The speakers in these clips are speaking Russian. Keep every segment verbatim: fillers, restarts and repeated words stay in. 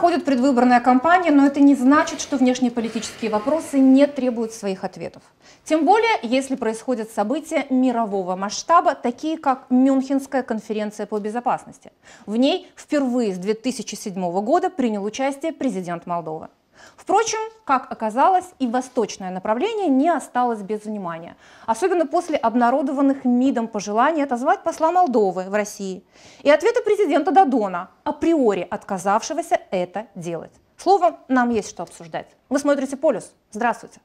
проходит предвыборная кампания, но это не значит, что внешнеполитические вопросы не требуют своих ответов. Тем более, если происходят события мирового масштаба, такие как Мюнхенская конференция по безопасности. В ней впервые с две тысячи седьмого года принял участие президент Молдовы. Впрочем, как оказалось, и восточное направление не осталось без внимания, особенно после обнародованных МИДом пожеланий отозвать посла Молдовы в России и ответа президента Додона, априори отказавшегося это делать. Словом, нам есть что обсуждать. Вы смотрите «Полюс». Здравствуйте.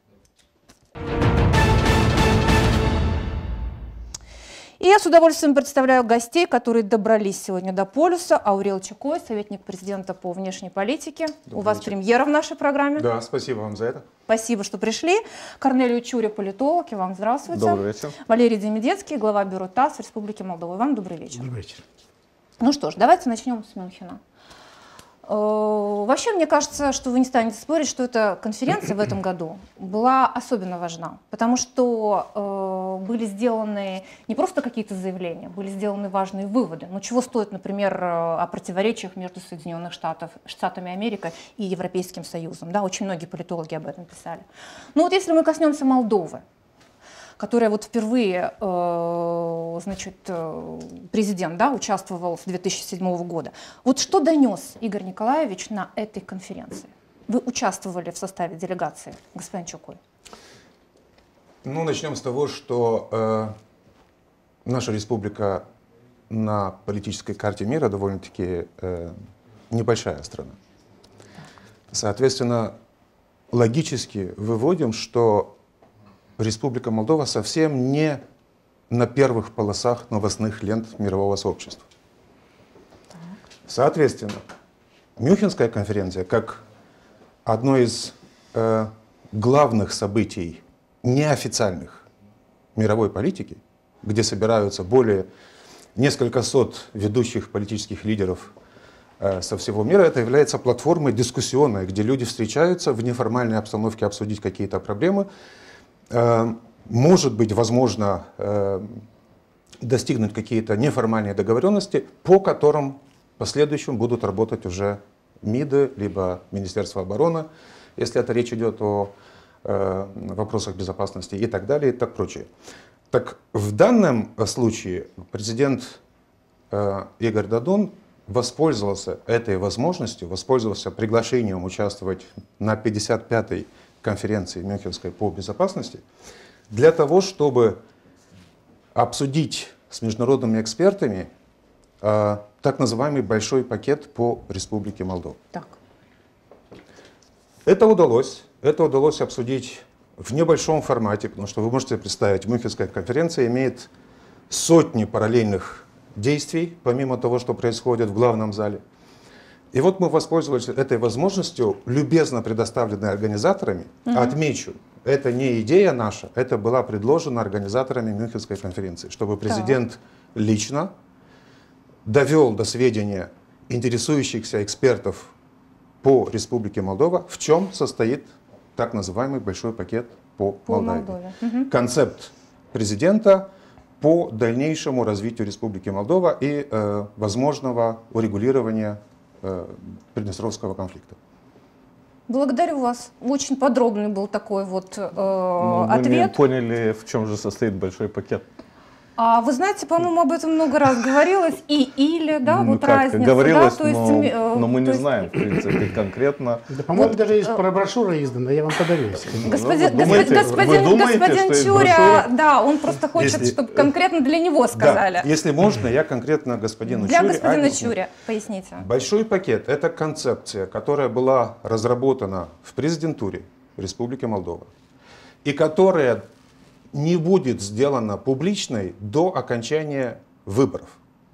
И я с удовольствием представляю гостей, которые добрались сегодня до «Полюса». Аурел Чекой, советник президента по внешней политике. Добрый У вас вечер. Премьера в нашей программе. Да, спасибо вам за это. Спасибо, что пришли. Корнелию Чуря, политолог, и вам здравствуйте. Добрый вечер. Валерий Демидецкий, глава бюро ТАСС Республики Молдова. Вам добрый вечер. Добрый вечер. Ну что ж, давайте начнем с Мюнхена. Вообще, мне кажется, что вы не станете спорить, что эта конференция в этом году была особенно важна, потому что э, были сделаны не просто какие-то заявления, были сделаны важные выводы. Ну, чего стоит, например, о противоречиях между Соединенных Штатов, Штатами Америки и Европейским Союзом. Да, очень многие политологи об этом писали. Ну вот если мы коснемся Молдовы, которая вот впервые, э, значит, э, президент, да, участвовал с две тысячи седьмого года. Вот что донес Игорь Николаевич на этой конференции? Вы участвовали в составе делегации, господин Чекой. Ну, начнем с того, что э, наша республика на политической карте мира довольно-таки э, небольшая страна. Соответственно, логически выводим, что Республика Молдова совсем не на первых полосах новостных лент мирового сообщества. Так. Соответственно, Мюнхенская конференция, как одно из э, главных событий неофициальных мировой политики, где собираются более несколько сот ведущих политических лидеров э, со всего мира, это является платформой дискуссионной, где люди встречаются в неформальной обстановке обсудить какие-то проблемы. Может быть, возможно, достигнуть какие-то неформальные договоренности, по которым в последующем будут работать уже МИДы, либо Министерство обороны, если это речь идет о вопросах безопасности и так далее, и так прочее. Так в данном случае президент Игорь Додон воспользовался этой возможностью, воспользовался приглашением участвовать на пятьдесят пятой конференции Мюнхенской по безопасности, для того, чтобы обсудить с международными экспертами э, так называемый большой пакет по Республике Молдова. Так. Это удалось. Это удалось обсудить в небольшом формате, потому что вы можете представить, Мюнхенская конференция имеет сотни параллельных действий, помимо того, что происходит в главном зале. И вот мы воспользовались этой возможностью, любезно предоставленной организаторами. Угу. Отмечу, это не идея наша, это была предложена организаторами Мюнхенской конференции, чтобы президент так. лично довел до сведения интересующихся экспертов по Республике Молдова, в чем состоит так называемый большой пакет по, по Молдавии. Угу. Концепт президента по дальнейшему развитию Республики Молдова и э, возможного урегулирования Приднестровского конфликта. Благодарю вас. Очень подробный был такой вот э, Но ответ. Мы не поняли, в чем же состоит большой пакет. А вы знаете, по-моему, об этом много раз говорилось. И или, да, ну, вот как, разница. Говорилось, да, то есть, но, э, но мы не есть... знаем, в принципе, конкретно. Да, по-моему, вот, даже есть э, брошюра издана, я вам подарю. Господин, ну, думаете, господин, думаете, господин Чуря, да, он просто хочет, если, чтобы конкретно для него сказали. Да, если можно, я конкретно господину для Чуре. Для господина объясню. Чуря, поясните. Большой пакет – это концепция, которая была разработана в президентуре Республики Молдова и которая не будет сделана публичной до окончания выборов.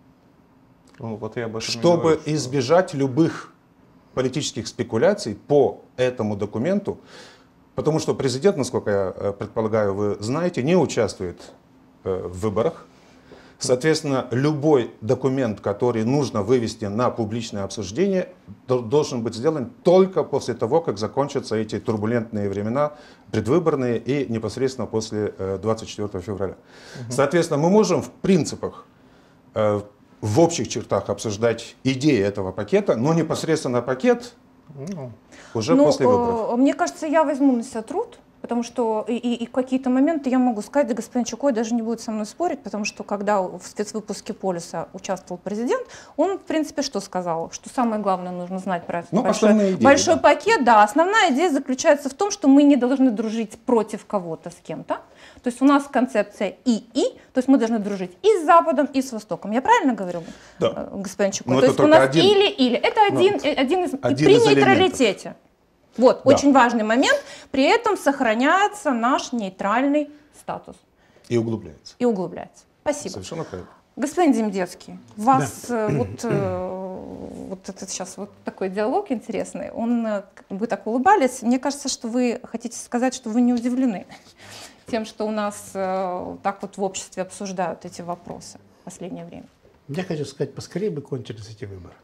Ну, вот я об этом чтобы говорю, избежать что... любых политических спекуляций по этому документу, потому что президент, насколько я предполагаю, вы знаете, не участвует в выборах. Соответственно, любой документ, который нужно вывести на публичное обсуждение, должен быть сделан только после того, как закончатся эти турбулентные времена, предвыборные и непосредственно после двадцать четвёртого февраля. Угу. Соответственно, мы можем в принципах, в общих чертах обсуждать идеи этого пакета, но непосредственно пакет Ну, Уже Ну, после выборов. э, Мне кажется, я возьму на себя труд, потому что и, и- и в какие-то моменты я могу сказать, да господин Чукой даже не будет со мной спорить, потому что когда в спецвыпуске «Полюса» участвовал президент, он, в принципе, что сказал? Что самое главное нужно знать про этот Ну, большой, основные идеи, большой да. пакет. Да, основная идея заключается в том, что мы не должны дружить против кого-то с кем-то. То есть у нас концепция и-и, то есть мы должны дружить и с Западом, и с Востоком. Я правильно говорю, Да. э, господин Чукой? Но То это есть у только нас один- или-или. Это Ну, один, э, один из... и один при из элементов. нейтралитете. Вот, Да. очень важный момент. При этом сохраняется наш нейтральный статус И углубляется. и углубляется. Спасибо. Совершенно правильно. Господин Демидецкий, вас э, вот, э, вот это сейчас вот такой диалог интересный, он, э, вы так улыбались, мне кажется, что вы хотите сказать, что вы не удивлены тем, что у нас э, так вот в обществе обсуждают эти вопросы в последнее время. Я хочу сказать, поскорее бы кончились эти выборы.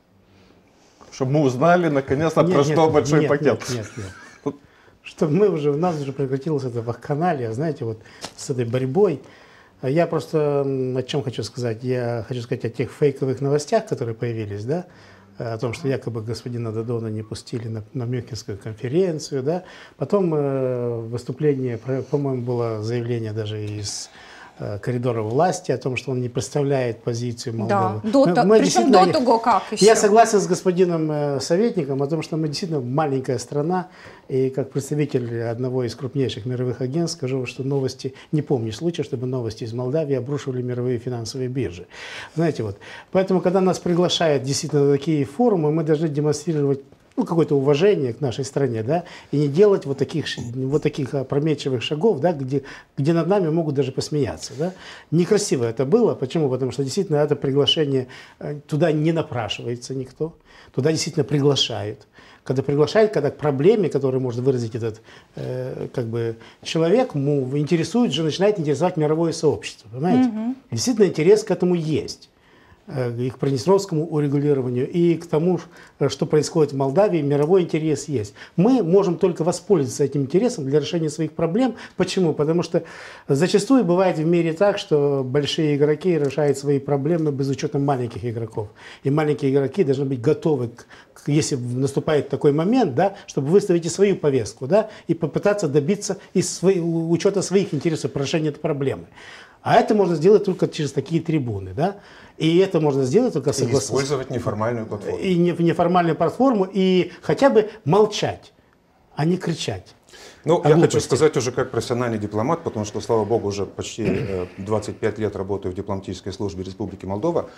чтобы мы узнали, наконец-то, Нет, про нет, что большой нет, пакет. Нет, нет, нет. Чтобы мы уже, у нас уже прекратилась эта вакханалия, знаете, вот с этой борьбой. Я просто м, о чем хочу сказать. Я хочу сказать о тех фейковых новостях, которые появились, да, о том, что якобы господина Додона не пустили на, на Мюнхенскую конференцию, да. Потом э, выступление, про- по-моему, было заявление даже из э, коридора власти о том, что он не представляет позицию Молдовы. Да, до, Мы- то- мы причем действительно- до того, как еще. Я согласен с господином э, советником о том, что мы действительно маленькая страна, и как представитель одного из крупнейших мировых агентств скажу, что новости, не помню случая, чтобы новости из Молдавии обрушивали мировые финансовые биржи. Знаете, вот. Поэтому, когда нас приглашают действительно на такие форумы, мы должны демонстрировать ну, какое-то уважение к нашей стране, да, и не делать вот таких, ш- вот таких опрометчивых шагов, да, где, где над нами могут даже посмеяться, да. Некрасиво это было. Почему? Потому что действительно это приглашение, э, туда не напрашивается никто, туда действительно приглашают. Когда приглашают, когда к проблеме, которую может выразить этот э, как бы человек, ему интересует же, начинает интересовать мировое сообщество, понимаете? Действительно интерес к этому есть. И к приднестровскому урегулированию, и к тому, что происходит в Молдавии, мировой интерес есть. Мы можем только воспользоваться этим интересом для решения своих проблем. Почему? Потому что зачастую бывает в мире так, что большие игроки решают свои проблемы без учета маленьких игроков. И маленькие игроки должны быть готовы, к, к, если наступает такой момент, да, чтобы выставить и свою повестку, да, и попытаться добиться из свои, учета своих интересов по решению этой проблемы. А это можно сделать только через такие трибуны, да? И это можно сделать только И согласно... использовать неформальную платформу. И не- неформальную платформу, и хотя бы молчать, а не кричать. Ну, о я глупости. хочу сказать уже как профессиональный дипломат, потому что, слава богу, уже почти э, двадцать пять лет работаю в дипломатической службе Республики Молдова.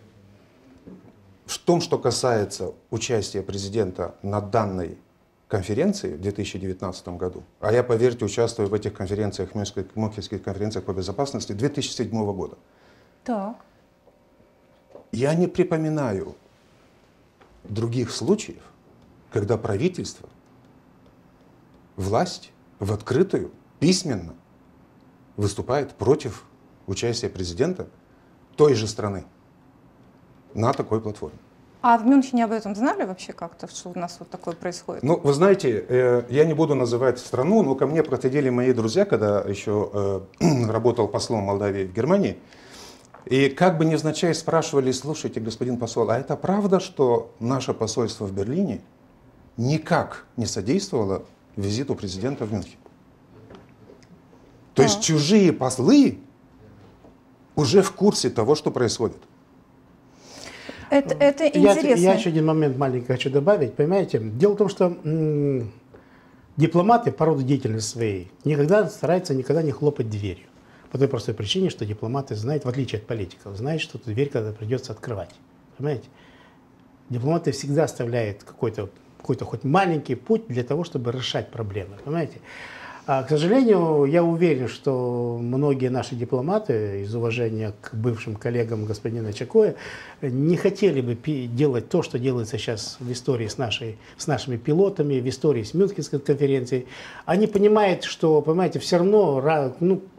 В том, что касается участия президента на данной конференции в две тысячи девятнадцатом году, а я, поверьте, участвую в этих конференциях, Мюнхенских Мюнхенских конференциях по безопасности две тысячи седьмого года. Так. Я не припоминаю других случаев, когда правительство, власть в открытую, письменно выступает против участия президента той же страны на такой платформе. А в Мюнхене об этом знали вообще как-то, что у нас вот такое происходит? Ну, вы знаете, э, я не буду называть страну, но ко мне подходили мои друзья, когда еще э, работал послом Молдавии в Германии, и как бы невзначай спрашивали: слушайте, господин посол, а это правда, что наше посольство в Берлине никак не содействовало визиту президента в Мюнхен? То есть чужие послы уже в курсе того, что происходит. Это, это Я, интересно. я еще один момент маленький хочу добавить. Понимаете, дело в том, что м, дипломаты по роду деятельности своей никогда стараются никогда не хлопать дверью. По той простой причине, что дипломаты знают, в отличие от политиков, знают, что эту дверь когда придется открывать. Понимаете? Дипломаты всегда оставляют какой-то какой-то хоть маленький путь для того, чтобы решать проблемы. Понимаете? А, к сожалению, я уверен, что многие наши дипломаты, из уважения к бывшим коллегам господина Чакоя, не хотели бы пи- делать то, что делается сейчас в истории с, нашей, с нашими пилотами, в истории с Мюнхенской конференцией. Они понимают, что, понимаете, все равно ра- ну,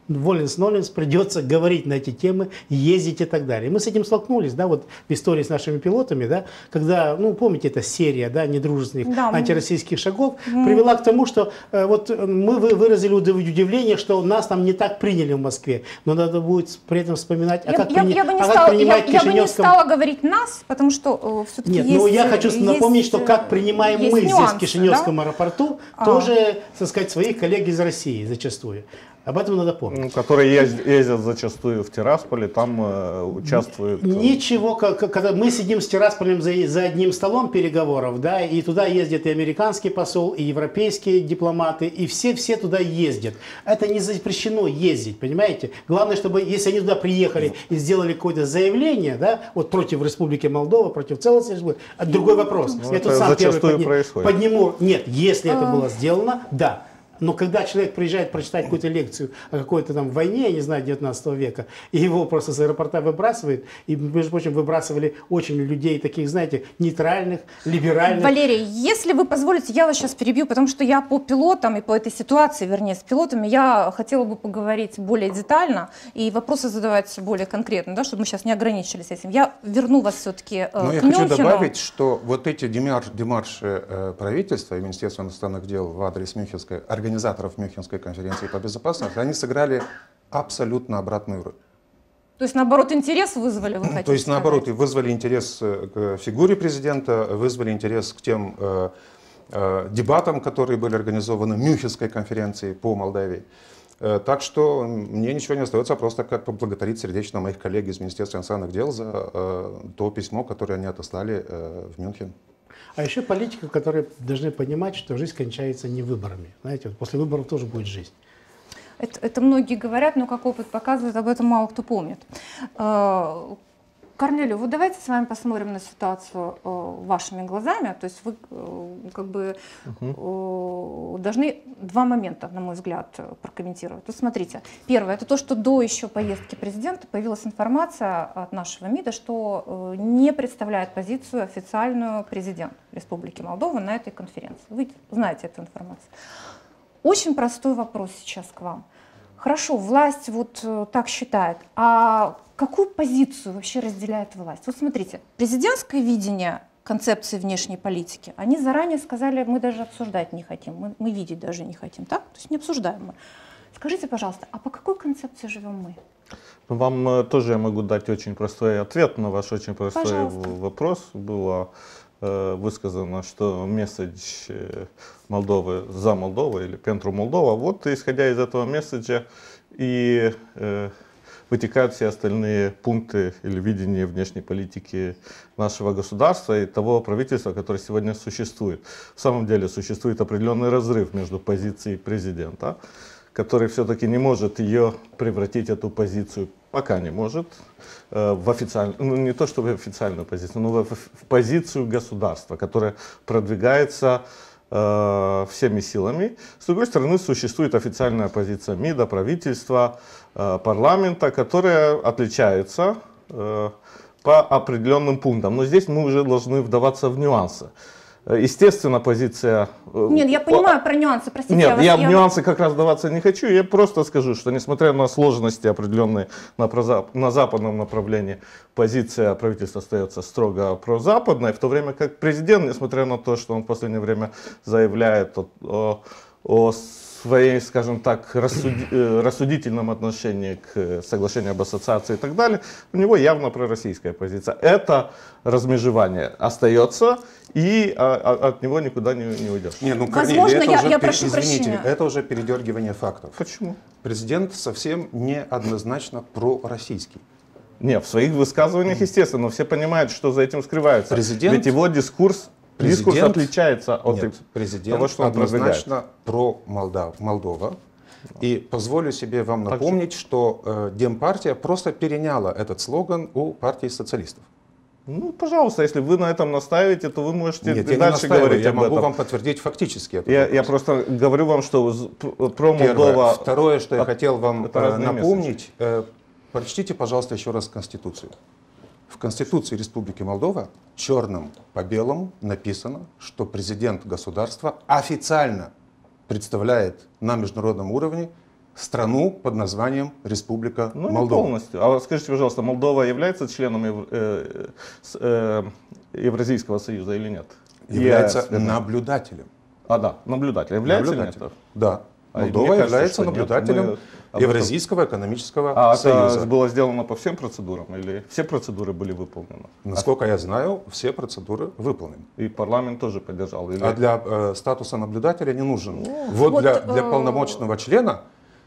воленс-ноленс придется говорить на эти темы, ездить и так далее. Мы с этим столкнулись, да, вот в истории с нашими пилотами, да, когда, ну, помните, эта серия, да, недружественных да, антироссийских шагов мы... привела к тому, что э, вот мы выразили удивление, что нас там не так приняли в Москве, но надо будет при этом вспоминать, а я, как, я, при... я, бы не а стала, как принимать я, я бы не Кишиневском... стала говорить нас, потому что э, все-таки Нет, есть... ну я хочу есть, напомнить, что как принимаем мы нюансы, здесь в Кишиневском да? аэропорту, а. тоже, так сказать, своих коллег из России зачастую. Об этом надо помнить. Ну, которые ездят, ездят зачастую в Тирасполе, там э, участвуют. Ничего, как, когда мы сидим с Тирасполем за, за одним столом переговоров, да, и туда ездит и американский посол, и европейские дипломаты, и все-все туда ездят. Это не запрещено ездить, понимаете? Главное, чтобы, если они туда приехали и сделали какое-то заявление, да, вот против Республики Молдова, против целостности республики, это другой вопрос. Ну, Я это тут сам первый зачастую подни- происходит. подниму. Нет, если это было сделано, да. Но когда человек приезжает прочитать какую-то лекцию о какой-то там войне, я не знаю, девятнадцатого века, и его просто с аэропорта выбрасывают, и, между прочим, выбрасывали очень людей таких, знаете, нейтральных, либеральных. Валерий, если вы позволите, я вас сейчас перебью, потому что я по пилотам и по этой ситуации, вернее, с пилотами, я хотела бы поговорить более детально и вопросы задавать более конкретно, да, чтобы мы сейчас не ограничились этим. Я верну вас все-таки э, Но к я хочу Мюнхену. добавить, что вот эти демарш, демарши э, правительства и Министерства иностранных дел в адрес Мюнхенской организации, организаторов Мюнхенской конференции по безопасности, они сыграли абсолютно обратную роль. То есть, наоборот, интерес вызвали, вы хотите То есть, сказать? наоборот, и вызвали интерес к фигуре президента, вызвали интерес к тем э, э, дебатам, которые были организованы Мюнхенской конференцией по Молдавии. Э, так что мне ничего не остается, просто как поблагодарить сердечно моих коллег из Министерства иностранных дел за э, то письмо, которое они отослали э, в Мюнхен. А еще политиков, которые должны понимать, что жизнь кончается не выборами. Знаете, вот после выборов тоже будет жизнь. Это, это многие говорят, но как опыт показывает, об этом мало кто помнит. Корнелию, вот давайте с вами посмотрим на ситуацию вашими глазами. То есть вы как бы угу. должны два момента, на мой взгляд, прокомментировать. То смотрите, первое, это то, что до еще поездки президента появилась информация от нашего МИДа, что не представляет позицию официальную президент Республики Молдова на этой конференции. Вы знаете эту информацию. Очень простой вопрос сейчас к вам. Хорошо, власть вот так считает, а какую позицию вообще разделяет власть? Вот смотрите, президентское видение концепции внешней политики, они заранее сказали, мы даже обсуждать не хотим, мы, мы видеть даже не хотим, так? То есть не обсуждаем мы. Скажите, пожалуйста, а по какой концепции живем мы? Вам тоже я могу дать очень простой ответ на ваш очень простой Пожалуйста. Вопрос. Было э, высказано, что месседж Молдовы за Молдову или Пентру Молдова. Вот исходя из этого месседжа и э, вытекают все остальные пункты или видения внешней политики нашего государства и того правительства, которое сегодня существует. В самом деле существует определенный разрыв между позицией президента, который все-таки не может ее превратить, эту позицию, пока не может, э, в официальную, ну не то чтобы в официальную позицию, но в, в позицию государства, которая продвигается э, всеми силами. С другой стороны, существует официальная позиция МИДа, правительства, э, парламента, которая отличается э, по определенным пунктам. Но здесь мы уже должны вдаваться в нюансы. Естественно, позиция... Нет, я понимаю про нюансы, простите. Нет, я, вас, я я в нюансы как раз даваться не хочу. Я просто скажу, что несмотря на сложности определенные на, прозап... на западном направлении, позиция правительства остается строго прозападной, в то время как президент, несмотря на то, что он в последнее время заявляет о, о, о своей, скажем так, рассуди... рассудительном отношении к соглашению об ассоциации и так далее, у него явно пророссийская позиция. Это размежевание остается, и а, а, от него никуда не, не уйдешь. Не, ну, Возможно, Корнелий, это я, уже, я прошу извините, прощения. это уже передергивание фактов. Почему? Президент совсем не однозначно пророссийский. Нет, в своих высказываниях, естественно, но все понимают, что за этим скрывается. Президент, Ведь его дискурс, президент, дискурс отличается от нет, президент того, что он однозначно про Молдав, Молдова. И позволю себе вам напомнить, так что э, Демпартия просто переняла этот слоган у партии социалистов. Ну, пожалуйста, если вы на этом настаиваете, то вы можете Нет, и я дальше не говорить я об могу этом. вам подтвердить фактически это. Я, я просто говорю вам, что про Первое. Молдова... Второе, что я от... хотел вам э, напомнить, э, прочтите, пожалуйста, еще раз Конституцию. В Конституции Республики Молдова черным по белому написано, что президент государства официально представляет на международном уровне страну под названием Республика Ну, не Молдова. полностью. А скажите, пожалуйста, Молдова является членом Ев- э, с- э, Евразийского союза или нет? Является ЕС, вернее. наблюдателем. А, да, наблюдатель. Является ли Наблюдателем. это? Да. А Молдова мне кажется, является что нет. наблюдателем Мы об этом- Евразийского экономического А союза. это было сделано по всем процедурам или все процедуры были выполнены? Насколько я знаю, все процедуры выполнены. И парламент тоже поддержал? Или... А для э, статуса наблюдателя не нужен. Вот, Вот, для, для э, полномочного члена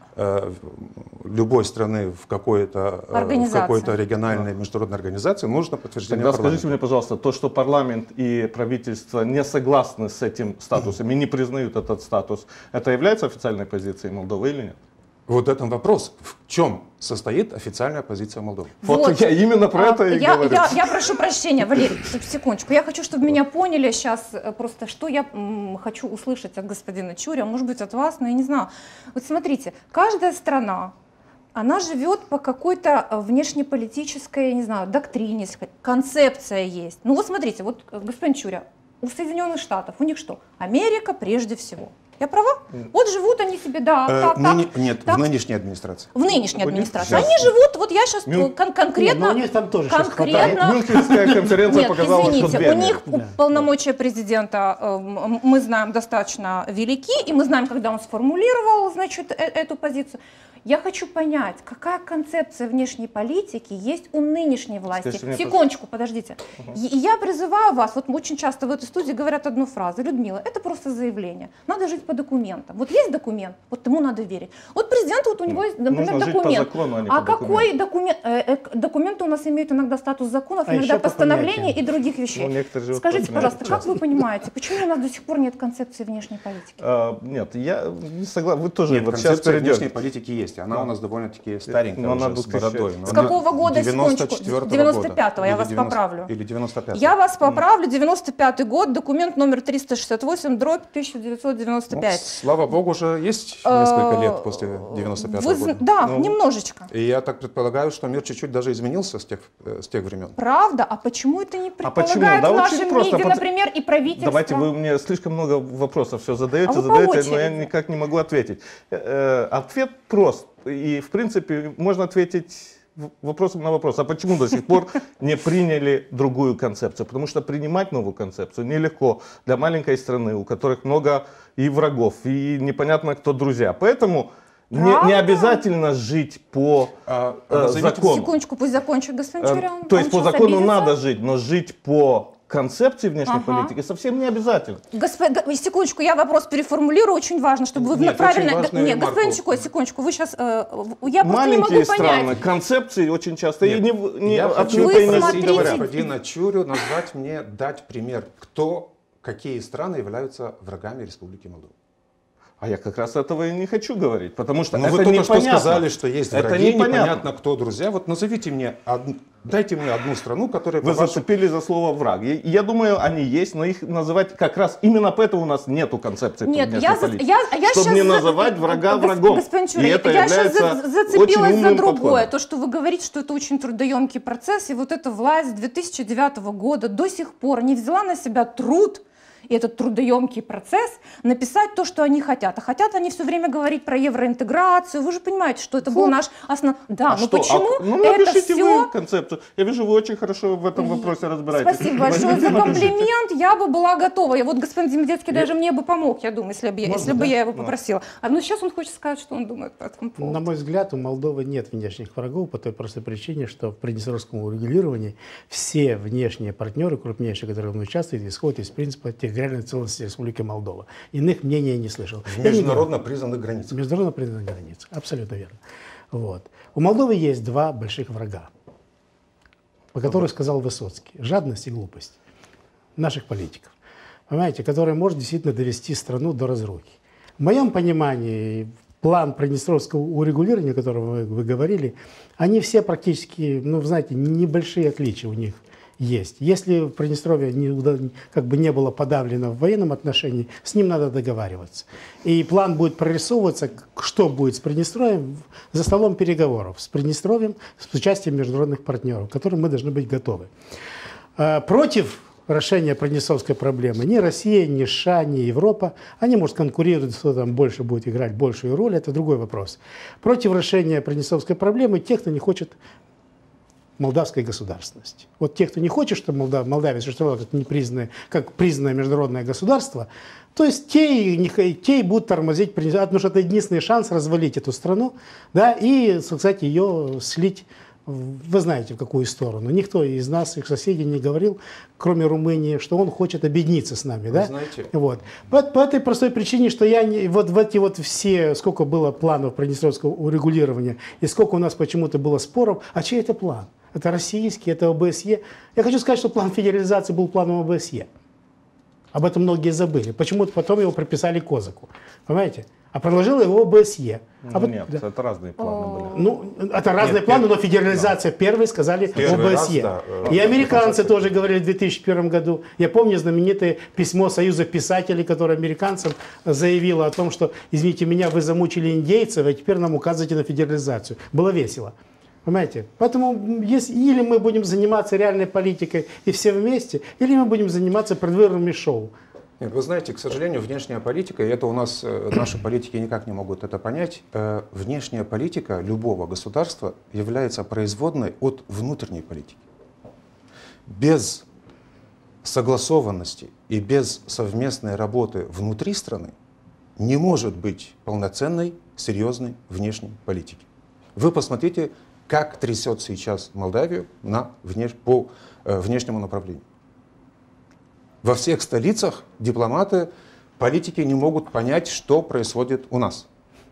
э, любой страны в какой-то э, в Организации. какой-то региональной международной организации нужно подтверждение Тогда парламента. скажите мне, пожалуйста, то, что парламент и правительство не согласны с этим статусом и не признают этот статус, это является официальной позицией Молдовы или нет? Вот этот вопрос, в чем состоит официальная позиция Молдовы? Вот, Вот. я именно про это А, и я, говорю. я, я прошу прощения, Валерий, секундочку. Я хочу, чтобы меня поняли сейчас э, просто, что я м, хочу услышать от господина Чуря, может быть, от вас, но я не знаю. Вот смотрите, каждая страна, она живет по какой-то э, внешнеполитической, я не знаю, доктрине, если хотите, концепция есть. Ну вот смотрите, вот, э, господин Чуря, у Соединенных Штатов, у них что? Америка прежде всего. Я права? Вот живут они себе, да, Э, так, ныне- так, нет, так. в нынешней администрации. В нынешней У них администрации. сейчас- Они живут, вот я сейчас Мюн- кон- конкретно... Не, ну у них там тоже щас конкретно... Мюнхенская конференция Нет, показала, что извините, две у них Америки. Да. полномочия президента, э, м- мы знаем, достаточно велики, и мы знаем, когда он сформулировал, значит, э- эту позицию. Я хочу понять, какая концепция внешней политики есть у нынешней власти. Скажите мне, Секундочку, подождите. И и я призываю вас, вот очень часто в этой студии говорят одну фразу: Людмила, это просто заявление. Надо жить по документам. Вот есть документ, вот ему надо верить. Вот президент, вот у него есть, например, Нужно жить по документ. закону, а не а по какой документ? э, э, Документы у нас имеют иногда статус законов, А иногда еще по постановления понятиям. и других вещей. Ну, некоторые живут Скажите, по пожалуйста, понятиям. как вы понимаете, почему у нас до сих пор нет концепции внешней политики? А, нет, я не согласен. Вы тоже Нет, вот сейчас концепция перейдете. внешней политики есть. Она у нас довольно-таки старенькая Но уже, надо с бородой. скачать. Но С она какого года, девяносто секундочку? четвёртого девяносто года. пятого, я Или вас девяносто поправлю. Или девяносто пятого. Я вас поправлю, девяносто пятый год, документ номер триста шестьдесят восемь, дробь тысяча девятьсот девяносто Ну, пять. слава богу, уже есть несколько лет после девяносто пятого Вы зн- года. Да, Ну, немножечко. И я так предполагаю, что мир чуть-чуть даже изменился с тех, э, с тех времен. Правда? А почему это не А почему? предполагает Да в очень нашем просто, МИДе, пот- например, и правительство? Давайте, вы мне слишком много вопросов все задаете, А вы по задаете, но я очереди. никак не могу ответить. Э, э, Ответ прост. И, в принципе, можно ответить в- вопросом на вопрос. А почему до сих пор не приняли другую концепцию? Потому что принимать новую концепцию нелегко для маленькой страны, у которых много и врагов, и непонятно кто друзья. Поэтому не, не Правда? обязательно жить по А, э, назовите- закону. Секундочку, пусть закончит господин Э, Чуря. он- То он есть по сейчас закону обидится. надо жить, но жить по концепции внешней Ага. политики совсем не обязательно. Госп- г- Секундочку, я вопрос переформулирую, очень важно, чтобы вы Нет, правильно... очень важную Нет, ремарку. господин Чуко, секундочку, вы сейчас... я просто не Маленькие могу страны, понять. концепции очень часто и Нет, не, в- не я от хочу Вы чего-то и не попросить смотрите- господина Чурю назвать мне, дать пример, кто, какие страны являются врагами Республики Молдова. А я как раз этого и не хочу говорить, потому что Ну, это вы только что непонятно. сказали, что есть Это враги, непонятно. непонятно кто друзья. Вот назовите мне, од- дайте мне одну страну, которая... Вы по вашему- зацепили за слово враг. Я, я думаю, они есть, но их называть как раз именно поэтому у нас нету концепции Нет, внешней я, за- политики. я, я Чтобы щас не за- называть врага гос- врагом. Господин Чурин, И это я сейчас является зацепилась очень за умным другое. подходом. То, что вы говорите, что это очень трудоемкий процесс, и вот эта власть с две тысячи девятого года до сих пор не взяла на себя труд, и этот трудоемкий процесс, написать то, что они хотят. А хотят они все время говорить про евроинтеграцию. Вы же понимаете, что это был наш основной... Да, А но что? почему А, ну, это напишите все... вы концепцию. Я вижу, вы очень хорошо в этом вопросе разбираетесь. Спасибо большое за Напишите. комплимент. Я бы была готова. И вот господин Демидецкий даже мне бы помог, я думаю, если бы я, Можно, если бы да? я его попросила. А ну сейчас он хочет сказать, что он думает по этому поводу. На мой взгляд, у Молдовы нет внешних врагов по той простой причине, что в приднестровском урегулировании все внешние партнеры, крупнейшие, которые в нем участвуют, исходят из принципа территориальной целостности Республики Молдова. Иных мнений я не слышал. В Я не международно признанных границах. Международно признанных границ. Абсолютно верно. Вот. У Молдовы есть два больших врага, по которым сказал Высоцкий. Жадность и глупость наших политиков. Понимаете, которая может действительно довести страну до разрухи. В моем понимании, план приднестровского урегулирования, о котором вы, вы говорили, они все практически, ну, знаете, небольшие отличия у них есть. Если Приднестровье не, уда- как бы не было подавлено в военном отношении, с ним надо договариваться. И план будет прорисовываться, к- что будет с Приднестровьем за столом переговоров с Приднестровьем, с участием международных партнеров, к которым мы должны быть готовы. А, Против решения Приднестровской проблемы. Ни Россия, ни США, ни Европа. Они, может, конкурируют, кто там больше будет играть большую роль, это другой вопрос. Против решения Приднестровской проблемы те, кто не хочет молдавской государственности. Вот те, кто не хочет, чтобы Молдав, Молдавия существовала как, непризнанное, как признанное международное государство, то есть те, те и будут тормозить, потому что это единственный шанс развалить эту страну, да, и, кстати, ее слить, вы знаете, в какую сторону. Никто из нас, их соседей, не говорил, кроме Румынии, что он хочет объединиться с нами. Вы да? знаете. Вот. По, по этой простой причине, что я не, вот в эти вот все, сколько было планов Приднестровского урегулирования, и сколько у нас почему-то было споров, а чей это план? Это российский, это ОБСЕ. Я хочу сказать, что план федерализации был планом ОБСЕ. Об этом многие забыли. Почему-то потом его приписали Козаку. Понимаете? А предложил его ОБСЕ. Ну, а нет, да. это разные планы были. Ну, это разные Нет, планы, нет, но федерализация да. первой сказали Первый ОБСЕ. раз, да, И э, американцы это тоже говорили в две тысячи первом году. Я помню знаменитое письмо Союза писателей, которое американцам заявило о том, что, извините меня, вы замучили индейцев, а теперь нам указываете на федерализацию. Было весело. Понимаете? Поэтому если, или мы будем заниматься реальной политикой и все вместе, или мы будем заниматься предвыборными шоу. Нет, вы знаете, к сожалению, внешняя политика, и это у нас, наши политики никак не могут это понять, э, внешняя политика любого государства является производной от внутренней политики. Без согласованности и без совместной работы внутри страны не может быть полноценной, серьезной внешней политики. Вы посмотрите, как трясет сейчас Молдавию на внеш... по э, внешнему направлению. Во всех столицах дипломаты, политики не могут понять, что происходит у нас.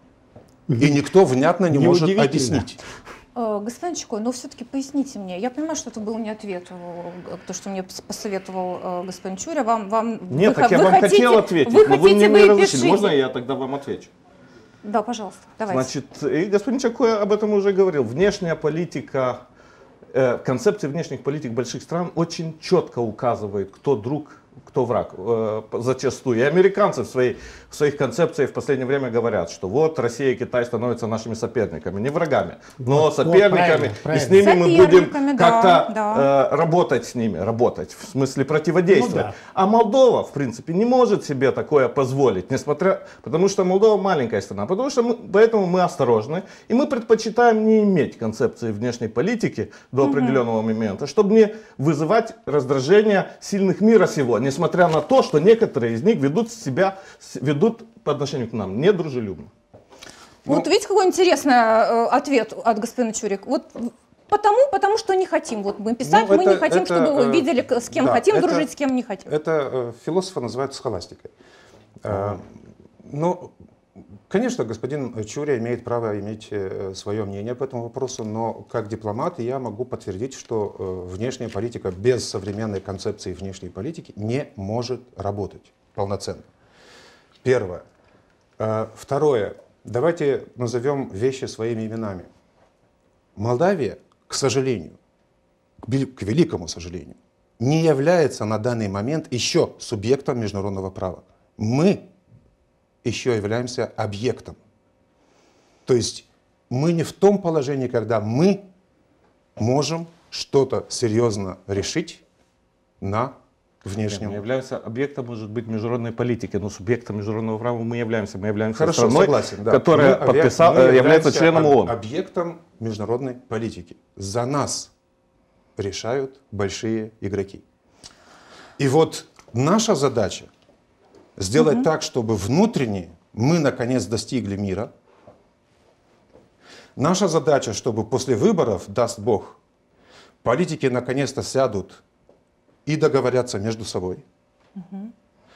И никто внятно не, не может объяснить. Господин Чукой, но все-таки поясните мне. Я понимаю, что это был не ответ, то, что мне посоветовал господин Чуря. Вам, вам, Нет, вы, так я вы вам хотите, хотел ответить, вы но хотите, вы мне вы не разрешили. пишите. Можно я тогда вам отвечу? Да, пожалуйста, давайте. Значит, и господин Чакой об этом уже говорил. Внешняя политика, э, концепция внешних политик больших стран очень четко указывает, кто друг, кто враг, э, зачастую. И американцы в, своей, в своих концепциях в последнее время говорят, что вот Россия и Китай становятся нашими соперниками, не врагами, но вот, соперниками, вот, правильно, и правильно. с ними мы будем да, как-то да. э, работать с ними, работать, в смысле противодействовать. Ну, да. А Молдова, в принципе, не может себе такое позволить, несмотря, потому что Молдова маленькая страна, потому что мы, поэтому мы осторожны, и мы предпочитаем не иметь концепции внешней политики до угу. определенного момента, чтобы не вызывать раздражение сильных мира сего, несмотря на то, что некоторые из них ведут себя, ведут по отношению к нам недружелюбно. Вот Ну, видите, какой интересный э, ответ от господина Чурика. Вот потому, потому что не хотим. Вот мы писать, ну, мы это, не хотим, это, чтобы вы э, видели, с кем да, хотим это, дружить, с кем не хотим. Это э, философы называют схоластикой. Э, ну, конечно, господин Чуря имеет право иметь э, свое мнение по этому вопросу, но как дипломат я могу подтвердить, что э, внешняя политика без современной концепции внешней политики не может работать полноценно. Первое. Э, второе. Давайте назовем вещи своими именами. Молдавия, к сожалению, к великому сожалению, не является на данный момент еще субъектом международного права. Мы еще являемся объектом. То есть мы не в том положении, когда мы можем что-то серьезно решить на внешнем. Мы являемся объектом, может быть, международной политики, но субъектом международного права мы являемся. Мы являемся Хорошо, страной, согласен, да. которая мы, подписал, мы является членом ООН. Объектом международной политики. За нас решают большие игроки. И вот наша задача сделать угу. так, чтобы внутренне мы наконец достигли мира. Наша задача, чтобы после выборов, даст Бог, политики наконец-то сядут и договорятся между собой. Угу.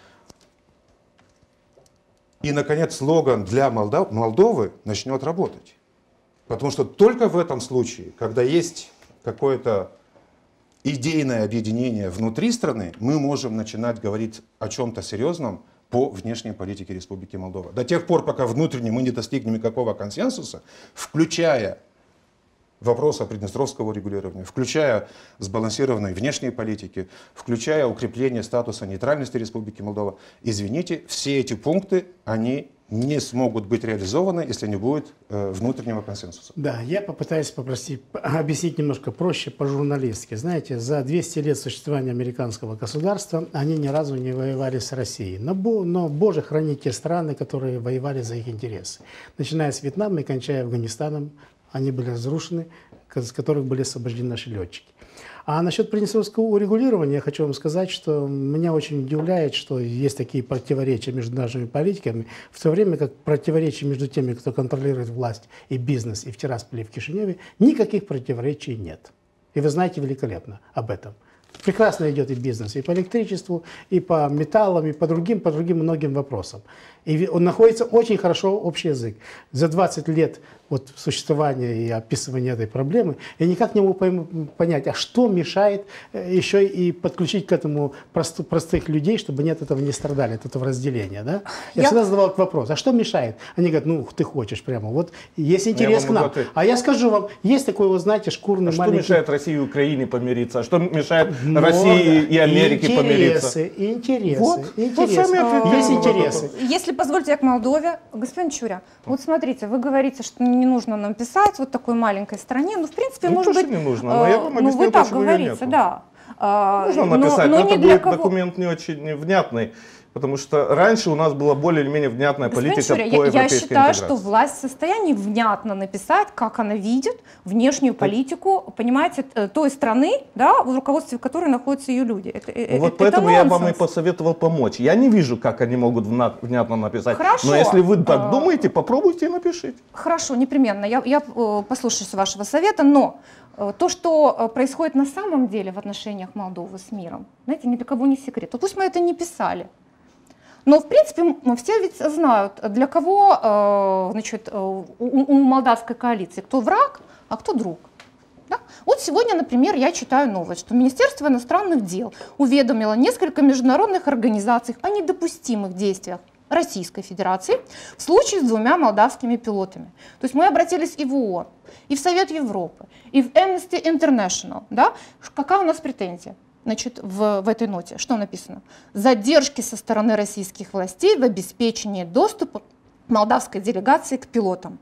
И, наконец, слоган для Молдов... Молдовы начнет работать. Потому что только в этом случае, когда есть какое-то идейное объединение внутри страны, мы можем начинать говорить о чем-то серьезном по внешней политике Республики Молдова. До тех пор, пока внутренне мы не достигнем никакого консенсуса, включая вопроса приднестровского регулирования, включая сбалансированной внешней политики, включая укрепление статуса нейтральности Республики Молдова, извините, все эти пункты, они не смогут быть реализованы, если не будет э, внутреннего консенсуса. Да, я попытаюсь попросить, объяснить немножко проще по-журналистски. Знаете, за двести лет существования американского государства они ни разу не воевали с Россией. Но, но Боже, храни те страны, которые воевали за их интересы. Начиная с Вьетнама и кончая Афганистаном, они были разрушены, с которых были освобождены наши летчики. А насчет приднестровского урегулирования я хочу вам сказать, что меня очень удивляет, что есть такие противоречия между нашими политиками, в то время как противоречий между теми, кто контролирует власть и бизнес и в Тирасполе, и в Кишиневе, никаких противоречий нет. И вы знаете великолепно об этом. Прекрасно идет и бизнес, и по электричеству, и по металлам, и по другим, по другим многим вопросам. И он находится очень хорошо общий язык. За двадцать лет вот, существования и описывания этой проблемы я никак не могу понять, а что мешает еще и подключить к этому прост, простых людей, чтобы они от этого не страдали, от этого разделения. Да? Я, я всегда задавал этот вопрос, а что мешает? Они говорят, ну ты хочешь прямо, вот есть интерес к нам. Ответить. А я скажу вам, есть такой, вы знаете, шкурный а маленький... Что мешает России и Украине помириться? А что мешает Много. России и Америке интересы, помириться? Интересы, вот. интересы. Вот есть интересы. Если позвольте, я к Молдове. Господин Чуря, вот смотрите, вы говорите, что не нужно нам писать вот такой маленькой стране. Ну, в принципе, ну, может быть... не нужно, но я вам ну, вы так говорите, да. Нужно написать, но, но, но это будет кого... документ не очень внятный. Потому что раньше у нас была более или менее внятная Господин политика Чуря, по я, я считаю, интеграции. что власть в состоянии внятно написать, как она видит внешнюю политику, понимаете, той страны, да, в руководстве которой находятся ее люди. Это, ну, вот это поэтому нонсенс. Я вам и посоветовал помочь. Я не вижу, как они могут внятно написать. Хорошо. Но если вы так думаете, попробуйте и напишите. Хорошо, непременно. Я, я послушаюсь вашего совета, но то, что происходит на самом деле в отношениях Молдовы с миром, знаете, ни для кого не секрет. Вот пусть мы это не писали. Но, в принципе, все ведь знают, для кого, значит, у, у молдавской коалиции, кто враг, а кто друг. Да? Вот сегодня, например, я читаю новость, что Министерство иностранных дел уведомило несколько международных организаций о недопустимых действиях Российской Федерации в случае с двумя молдавскими пилотами. То есть мы обратились и в ООН, и в Совет Европы, и в Amnesty International. Да? Какая у нас претензия? Значит, в, в этой ноте что написано? Задержки со стороны российских властей в обеспечении доступа молдавской делегации к пилотам.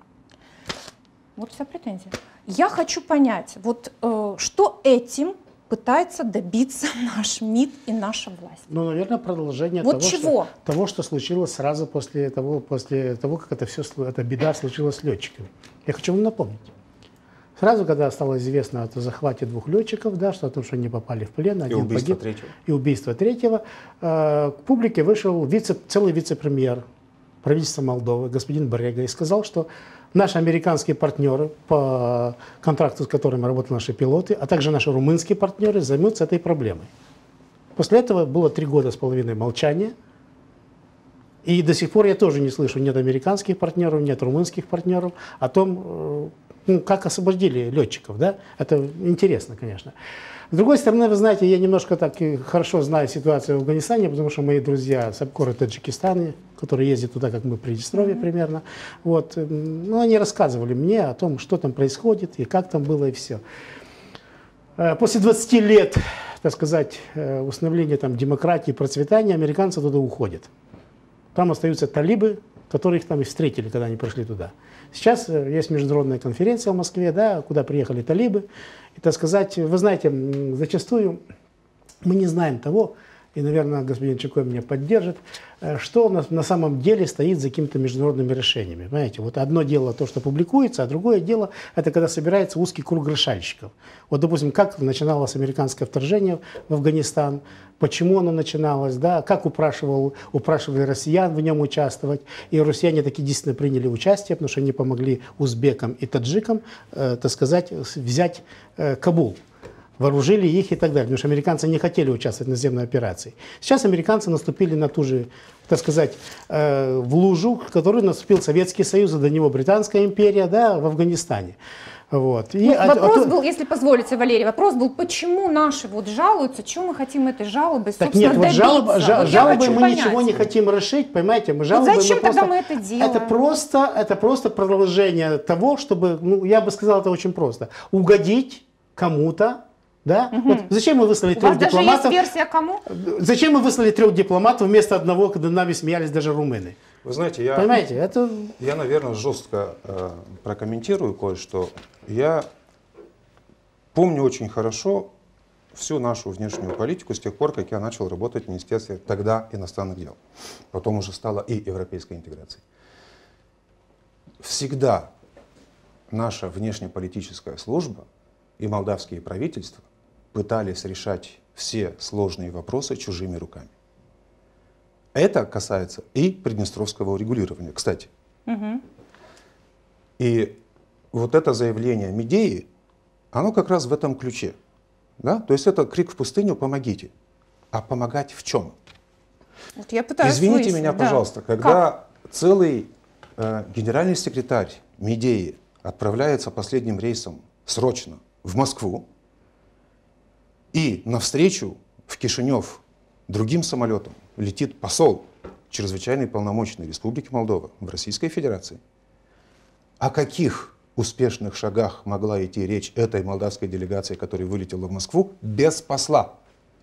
Вот вся претензия. Я хочу понять, вот э, что этим пытается добиться наш МИД и наша власть? Ну, наверное, продолжение вот того, чего? Что, того, что случилось сразу после того, после того, как это все, эта беда случилась с летчиками. Я хочу вам напомнить. Сразу, когда стало известно о захвате двух летчиков, да, что о том, что они попали в плен, один и убийство погиб, третьего. и убийство третьего, э, к публике вышел вице, целый вице-премьер правительства Молдовы, господин Брега, и сказал, что наши американские партнеры, по контракту, с которыми работали наши пилоты, а также наши румынские партнеры, займутся этой проблемой. После этого было три года с половиной молчания. И до сих пор я тоже не слышу нет американских партнеров, нет румынских партнеров о том, ну, как освободили летчиков. Да? Это интересно, конечно. С другой стороны, вы знаете, я немножко так хорошо знаю ситуацию в Афганистане, потому что мои друзья с Апкора Таджикистана, которые ездят туда, как мы, в Приднестровье mm-hmm. примерно, вот, ну, они рассказывали мне о том, что там происходит и как там было и все. После двадцати лет, так сказать, установления там демократии, процветания, американцы туда уходят. Там остаются талибы, которые их там и встретили, когда они пришли туда. Сейчас есть международная конференция в Москве, да, куда приехали талибы. И, так сказать, вы знаете, зачастую мы не знаем того, и, наверное, господин Чекой меня поддержит, что на, на самом деле стоит за какими-то международными решениями. Понимаете, вот одно дело то, что публикуется, а другое дело, это когда собирается узкий круг решальщиков. Вот, допустим, как начиналось американское вторжение в Афганистан, почему оно начиналось, да, как упрашивал, упрашивали россиян в нем участвовать. И россияне таки действительно приняли участие, потому что они помогли узбекам и таджикам, э, так сказать, взять э, Кабул. Вооружили их и так далее, потому что американцы не хотели участвовать в наземной операции. Сейчас американцы наступили на ту же, так сказать, э, в лужу, в которую наступил Советский Союз, а до него Британская империя, да, в Афганистане. Вот. И, ну, а, вопрос а, был, если позволите, Валерий, вопрос был, почему наши вот жалуются, чего мы хотим этой жалобы, так собственно, нет, вот добиться? жалоб, жал, вот жалобы мы понять. ничего не хотим решить, понимаете? Мы жалобы, вот зачем мы тогда просто, мы это делаем? Это просто, это просто продолжение того, чтобы, ну, я бы сказал, это очень просто, угодить кому-то, Да? Угу. Вот зачем мы выслали У трех вас даже дипломатов? есть версия кому? Зачем мы выслали трех дипломатов вместо одного, когда нами смеялись даже румыны? Вы знаете, я, Понимаете, это... я наверное, жестко э, прокомментирую кое-что. Я помню очень хорошо всю нашу внешнюю политику с тех пор, как я начал работать в Министерстве тогда иностранных дел. Потом уже стало и европейской интеграцией. Всегда наша внешнеполитическая служба и молдавские правительства пытались решать все сложные вопросы чужими руками. Это касается и приднестровского урегулирования, кстати. Угу. И вот это заявление Медеи, оно как раз в этом ключе. Да? То есть это крик в пустыню «помогите». А помогать в чем? Вот я пытаюсь Извините выяснить, меня, да. пожалуйста, когда как? целый э, генеральный секретарь Медеи отправляется последним рейсом срочно в Москву, и навстречу в Кишинев другим самолетом летит посол чрезвычайной полномочной Республики Молдова в Российской Федерации. О каких успешных шагах могла идти речь этой молдавской делегации, которая вылетела в Москву, без посла?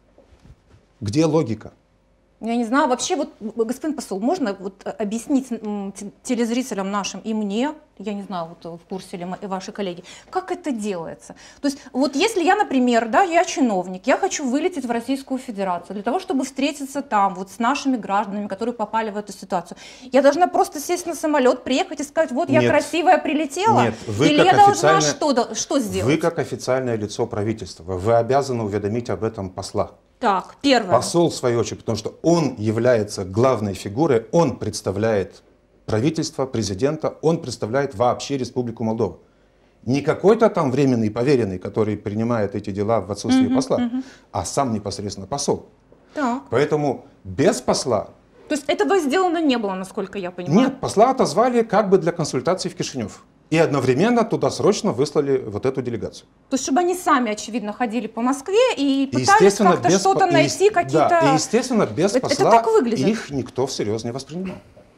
Где логика? Я не знаю, вообще, вот, господин посол, можно вот объяснить телезрителям нашим и мне, я не знаю, вот в курсе ли ваши коллеги, как это делается? То есть, вот если я, например, да, я чиновник, я хочу вылететь в Российскую Федерацию для того, чтобы встретиться там вот с нашими гражданами, которые попали в эту ситуацию, я должна просто сесть на самолет, приехать и сказать, вот я Нет. красивая прилетела? Нет, вы Или как я должна официальное- что, что сделать? Вы как официальное лицо правительства, вы обязаны уведомить об этом посла. Так, первое. Посол, в свою очередь, потому что он является главной фигурой, он представляет правительство, президента, он представляет вообще Республику Молдова. Не какой-то там временный поверенный, который принимает эти дела в отсутствии Мгм, посла, мгм. а сам непосредственно посол. Так. Поэтому без посла... То есть этого сделано не было, насколько я понимаю? Нет, посла отозвали как бы для консультаций в Кишинев. И одновременно туда срочно выслали вот эту делегацию. То есть, чтобы они сами, очевидно, ходили по Москве и И, пытались естественно, как-то без что-то по- и найти, ес- какие-то... Да, и, естественно, без Это- это посла так выглядит. их никто всерьез не воспринимал.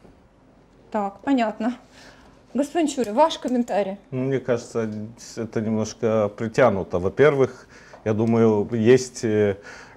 Так, понятно. Господин Чурин, ваш комментарий. Ну, мне кажется, это немножко притянуто. Во-первых, я думаю, есть э,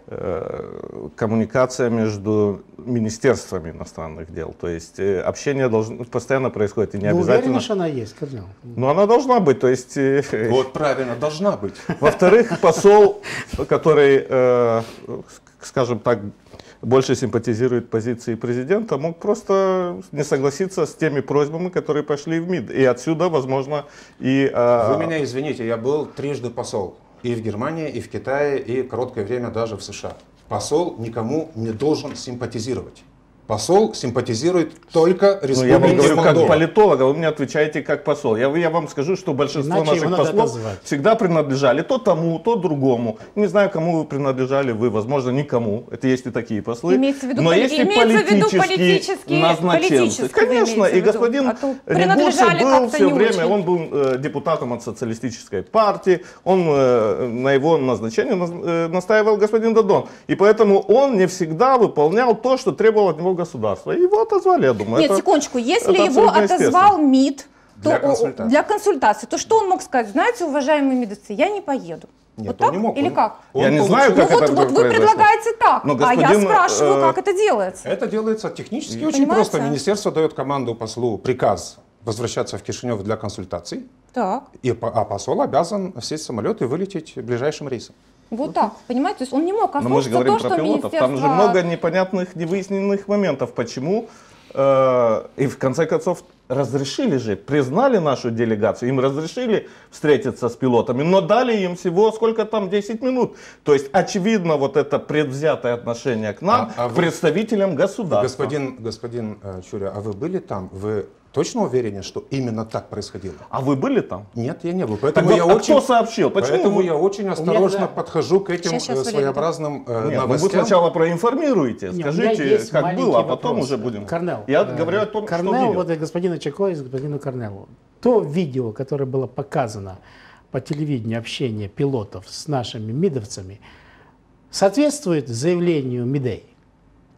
э, коммуникация между министерствами иностранных дел. То есть э, общение должно, постоянно происходит, и не Вы обязательно... уверены, что она есть, Корнел? Но она должна быть. То есть, э, Вот правильно, должна быть. во-вторых, посол, который, э, скажем так, больше симпатизирует позиции президента, мог просто не согласиться с теми просьбами, которые пошли в МИД. И отсюда, возможно, и... э, Вы меня извините, я был трижды посол. И в Германии, и в Китае, и короткое время даже в США. Посол никому не должен симпатизировать. Посол симпатизирует только Ну, Республике я вам говорю как Молдова. политолог, а вы мне отвечаете как посол. Я, я вам скажу, что большинство Иначе его наших надо послов отозвать. всегда принадлежали то тому, то другому. Не знаю, кому вы принадлежали вы, возможно, никому. Это есть и такие послы. Имеется в виду Но поли- если имеется в виду политические политические- назначенцы, политические вы конечно, имеете и в виду. господин А то Рябушин принадлежали был как-то все не время, очень. он был э, депутатом от социалистической партии, он э, на его назначение наз- э, настаивал господин Дадон. И поэтому он не всегда выполнял то, что требовало от него государство. И его отозвали, я думаю. Нет, это- секундочку, если это его абсолютно отозвал МИД то, Для о- консультации. для консультации, то что он мог сказать? Знаете, уважаемые медицы, я не поеду. Нет, вот он так? не мог. Или Он- как? он Я не получил- знаю, Ну как вот, это вот вы произошло. предлагаете так, Но а я господин, спрашиваю, э, как это делается. Это делается технически Вы очень понимаете? просто. Министерство дает команду послу приказ возвращаться в Кишинев для консультаций, Так, и, по- а посол обязан сесть в самолет и вылететь ближайшим рейсом. вот так, понимаете? То есть он не мог Но мы же ослушаться говорим то, про что пилотов. министерство... Там же много непонятных, невыясненных моментов. Почему? Э, И в конце концов разрешили же, признали нашу делегацию, им разрешили встретиться с пилотами, но дали им всего сколько там, десять минут. То есть очевидно вот это предвзятое отношение к нам, А- а к вы- представителям государства. Господин, господин э, Чуря, а вы были там? Вы точно уверены, что именно так происходило? А вы были там? Нет, я не был. Так Поэтому вот, я а очень, кто сообщил? Почему поэтому вы- я очень осторожно да. подхожу к этим Щас, щас, э, Валерий, своеобразным э, Нет, ну вы новостям. сначала проинформируйте, Не, у меня скажите, есть как маленький было, а потом вопрос. уже будем. Корнел, Я э, говорю о том, Корнел, что видел. вот и господину Чако и господину Корнелу. То видео, которое было показано по телевидению, общение пилотов с нашими мидовцами, соответствует заявлению Медеи?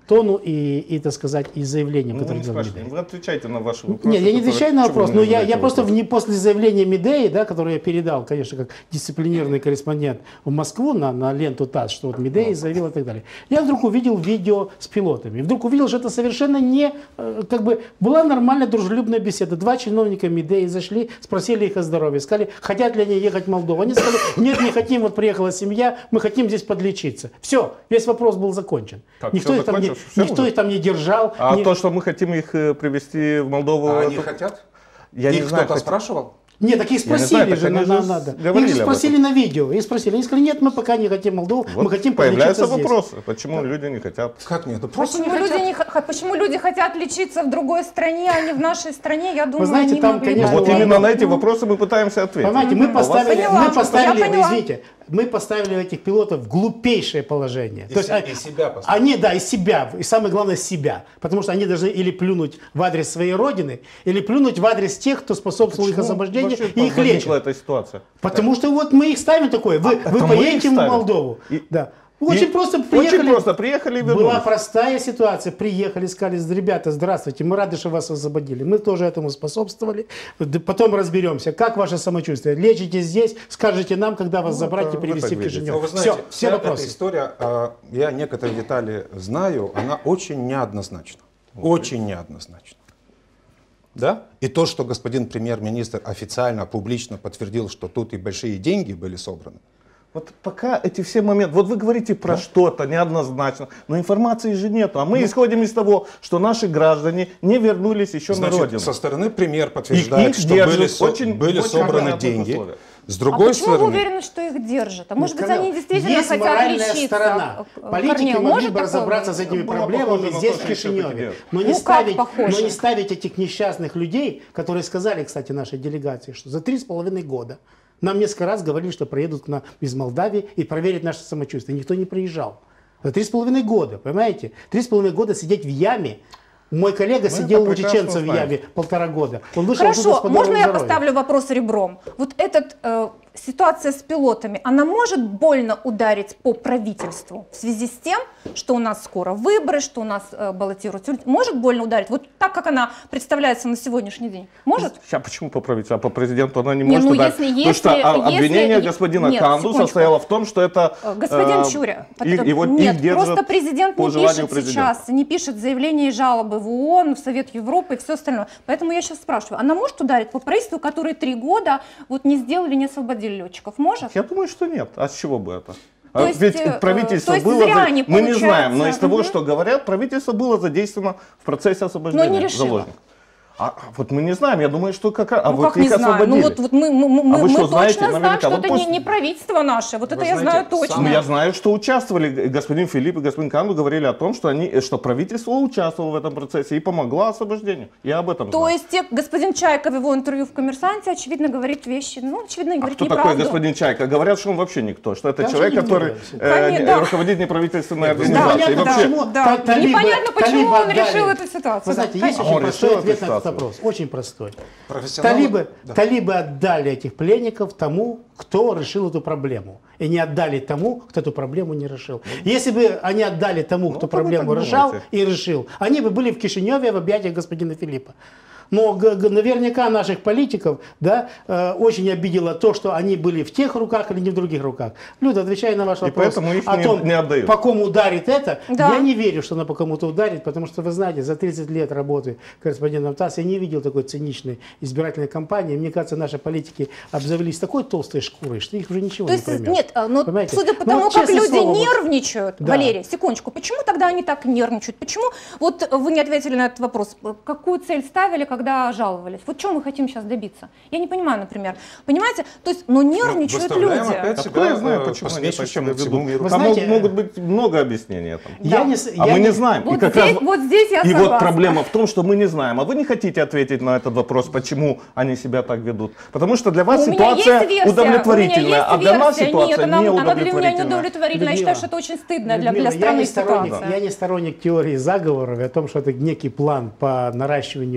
тону и, и так сказать, и заявлениям, Ну, которые не делал спрашивайте, Медеи. вы отвечайте на ваши вопросы. Нет, я не которые- отвечаю на Чего вопрос, вы но не я, я задаете просто вопрос? вне, после заявления Медеи, да, которое я передал, конечно, как дисциплинированный корреспондент в Москву на, на ленту ТАСС, что вот Медеи заявил и так далее. Я вдруг увидел видео с пилотами. Вдруг увидел, что это совершенно не, э, как бы, была нормальная дружелюбная беседа. Два чиновника Медеи зашли, спросили их о здоровье, сказали, хотят ли они ехать в Молдову. Они сказали, нет, не хотим, вот приехала семья, мы хотим здесь подлечиться. Все, весь вопрос был закончен. Как, Никто, всё их там, не, закончилось? Всё никто уже? их там не держал. А не- то, что мы хотим их э, привезти в Молдову... А они это- хотят? Я не Их знаю, кто-то хотят. спрашивал? Нет, так их Я не спросили знаю, так же, они на- же на- с- надо. говорили Их об спросили этом. на видео. Их спросили. Они сказали, нет, мы пока не хотим Молдову, Вот мы хотим появляются подлечиться здесь. вопросы, почему люди не хотят. Как нет? Ну, просто Почему не люди, хотят. не, х- почему люди хотят лечиться в другой стране, а не в нашей стране, я думаю, знаете, они там, могли конечно, бы Вот ладно. именно на эти Ну, вопросы мы пытаемся ответить. Понимаете, мы А у вас- поставили, Поняла, мы поставили, я поняла. извините, мы поставили этих пилотов в глупейшее положение. И То есть, се- а- и себя поставили. Они, да, из себя, и самое главное, себя. Потому что они должны или плюнуть в адрес своей родины, или плюнуть в адрес тех, кто способствовал их Почему освобождению вообще и их возникла лечит. эта ситуация? Потому что вот мы их ставим такое, вы, А, вы это мы их поедете в ставим? Молдову. И- Да. Очень И- просто Очень приехали. просто приехали и Была вернулись. простая ситуация. Приехали, сказали, ребята, здравствуйте, мы рады, что вас освободили. Мы тоже этому способствовали. Да потом разберемся, как ваше самочувствие. Лечите здесь, скажите нам, когда вас Ну, забрать это и вы привезти так в видите. Кишинев. Но вы знаете, Все, все вся эта вопросы. история, а, я некоторые детали знаю, она очень неоднозначна. Очень неоднозначна. Да? И то, что господин премьер-министр официально, публично подтвердил, что тут и большие деньги были собраны. Вот пока эти все моменты, вот вы говорите про что-то неоднозначно, но информации же нету. А мы исходим из того, что наши граждане не вернулись еще на Значит, родину. со стороны премьер подтверждает, их что держат были, со- очень- были очень собраны понятных деньги. условиях. С А другой почему вы стороны, уверены, что их держат? А может быть, Камил, они действительно есть хотят моральная лечиться? сторона. Э, Политики Корнеев, могли может бы такое разобраться с быть? этими Было проблемами похоже на здесь, то, в что всё-таки Кишиневе. делают. Но не, Ну, как ставить, похоже? но не ставить этих несчастных людей, которые сказали, кстати, нашей делегации, что за три с половиной года нам несколько раз говорили, что приедут к нам из Молдавии и проверят наше самочувствие. Никто не приезжал. За три с половиной года, понимаете? Три с половиной года сидеть в яме. Мой коллега сидел это у прекрасно чеченцев в знаем. яме полтора года. Он вышел оттуда с Хорошо, подобным можно я здоровьем. поставлю вопрос ребром? Вот эта э, ситуация с пилотами, она может больно ударить по правительству в связи с тем, что у нас скоро выборы, что у нас э, баллотируются люди? Может больно ударить? Вот так, как она представляется на сегодняшний день? Может? Сейчас почему по правительству, а по президенту она не Не, может ну, ударить? если- Потому что если- а, если- обвинение е- господина нет, Канду секундочку. состояло в том, что это Э, Господин э, Чуря, их, под- его, нет, их держат просто президент по не желанию пишет президента. сейчас, не пишет заявления и жалобы в ООН, в Совет Европы и все остальное. Поэтому я сейчас спрашиваю, она может ударить по правительству, которые три года вот не сделали, не освободили летчиков? Может? Я думаю, что нет. А с чего бы это? То А есть, Ведь э, правительство то есть было... зря за- они, Мы не получается, знаем, но из того, мгм. что говорят, правительство было задействовано в процессе освобождения Но не решило. заложников. А вот мы не знаем, я думаю, что как... А Ну вот как не их знаю, освободили. ну вот, вот мы, мы, мы, А вы мы что, знаете, точно знаем, наверняка? что Вот это пусть- не, не правительство наше, вот это я знаете, знаю точно. Ну, я знаю, что участвовали, и господин Филипп и господин Канду говорили о том, что, они, что правительство участвовало в этом процессе и помогло освобождению. Я об этом То знаю. есть те- господин Чайков в его интервью в «Коммерсанте» очевидно говорит вещи, ну, очевидно, А говорит кто неправду. такой господин Чайка? Говорят, что он вообще никто, что это Да, человек, что который никто, э, Конечно, не- да. руководит неправительственной Да, организацией. И Непонятно, вообще, почему Да, та- талибы- непонятно, почему талибы он отдали. решил эту ситуацию. Вы знаете, Да, есть конечно. очень Он простой решил ответ эту на этот ситуацию. вопрос. Очень простой. профессионалы... Талибы, Да. талибы отдали этих пленников тому, кто решил эту проблему. И не отдали тому, кто эту проблему не решил. Если бы они отдали тому, кто Ну, то вы проблему так решал думаете. и решил, они бы были в Кишиневе в объятиях господина Филиппа. Но г- г- наверняка наших политиков, да, э, очень обидело то, что они были в тех руках или не в других руках. Люда, отвечая на ваш И вопрос поэтому их о не- том, не отдают. по кому ударит это, Да. я не верю, что она по кому-то ударит, потому что, вы знаете, за тридцать лет работы корреспондентом ТАСС я не видел такой циничной избирательной кампании. Мне кажется, наши политики обзавелись такой толстой шкурой, что их уже ничего То не есть, проймет. нет, а, но Понимаете? судя по Ну, тому, вот как честное люди слово, вот- нервничают, Да. Валерий, секундочку, почему тогда они так нервничают? Почему, вот вы не ответили на этот вопрос, какую цель ставили, когда жаловались? Вот чего мы хотим сейчас добиться? Я не понимаю, например. Понимаете? То есть, но нервничают выставляем люди. опять Откуда я знаю, э, почему они так посмешищем себя всему ведут? миру. Вы Там знаете, мог- могут быть много объяснений этому. Я Да. не с- А я мы не не- знаем. Вот и как здесь, раз- вот здесь я И согласна. вот проблема в том, что мы не знаем. А вы не хотите ответить на этот вопрос, почему они себя так ведут? Потому что для вас У меня есть ситуация версия, удовлетворительная, у меня есть а для нас версия. ситуация Нет, она, она для меня не неудовлетворительная. удовлетворительная. Я Людмила, считаю, что это очень стыдно для, Людмила, для страны я не сторонник, ситуация. я не сторонник теории заговоров и о том, что это некий план по наращиванию,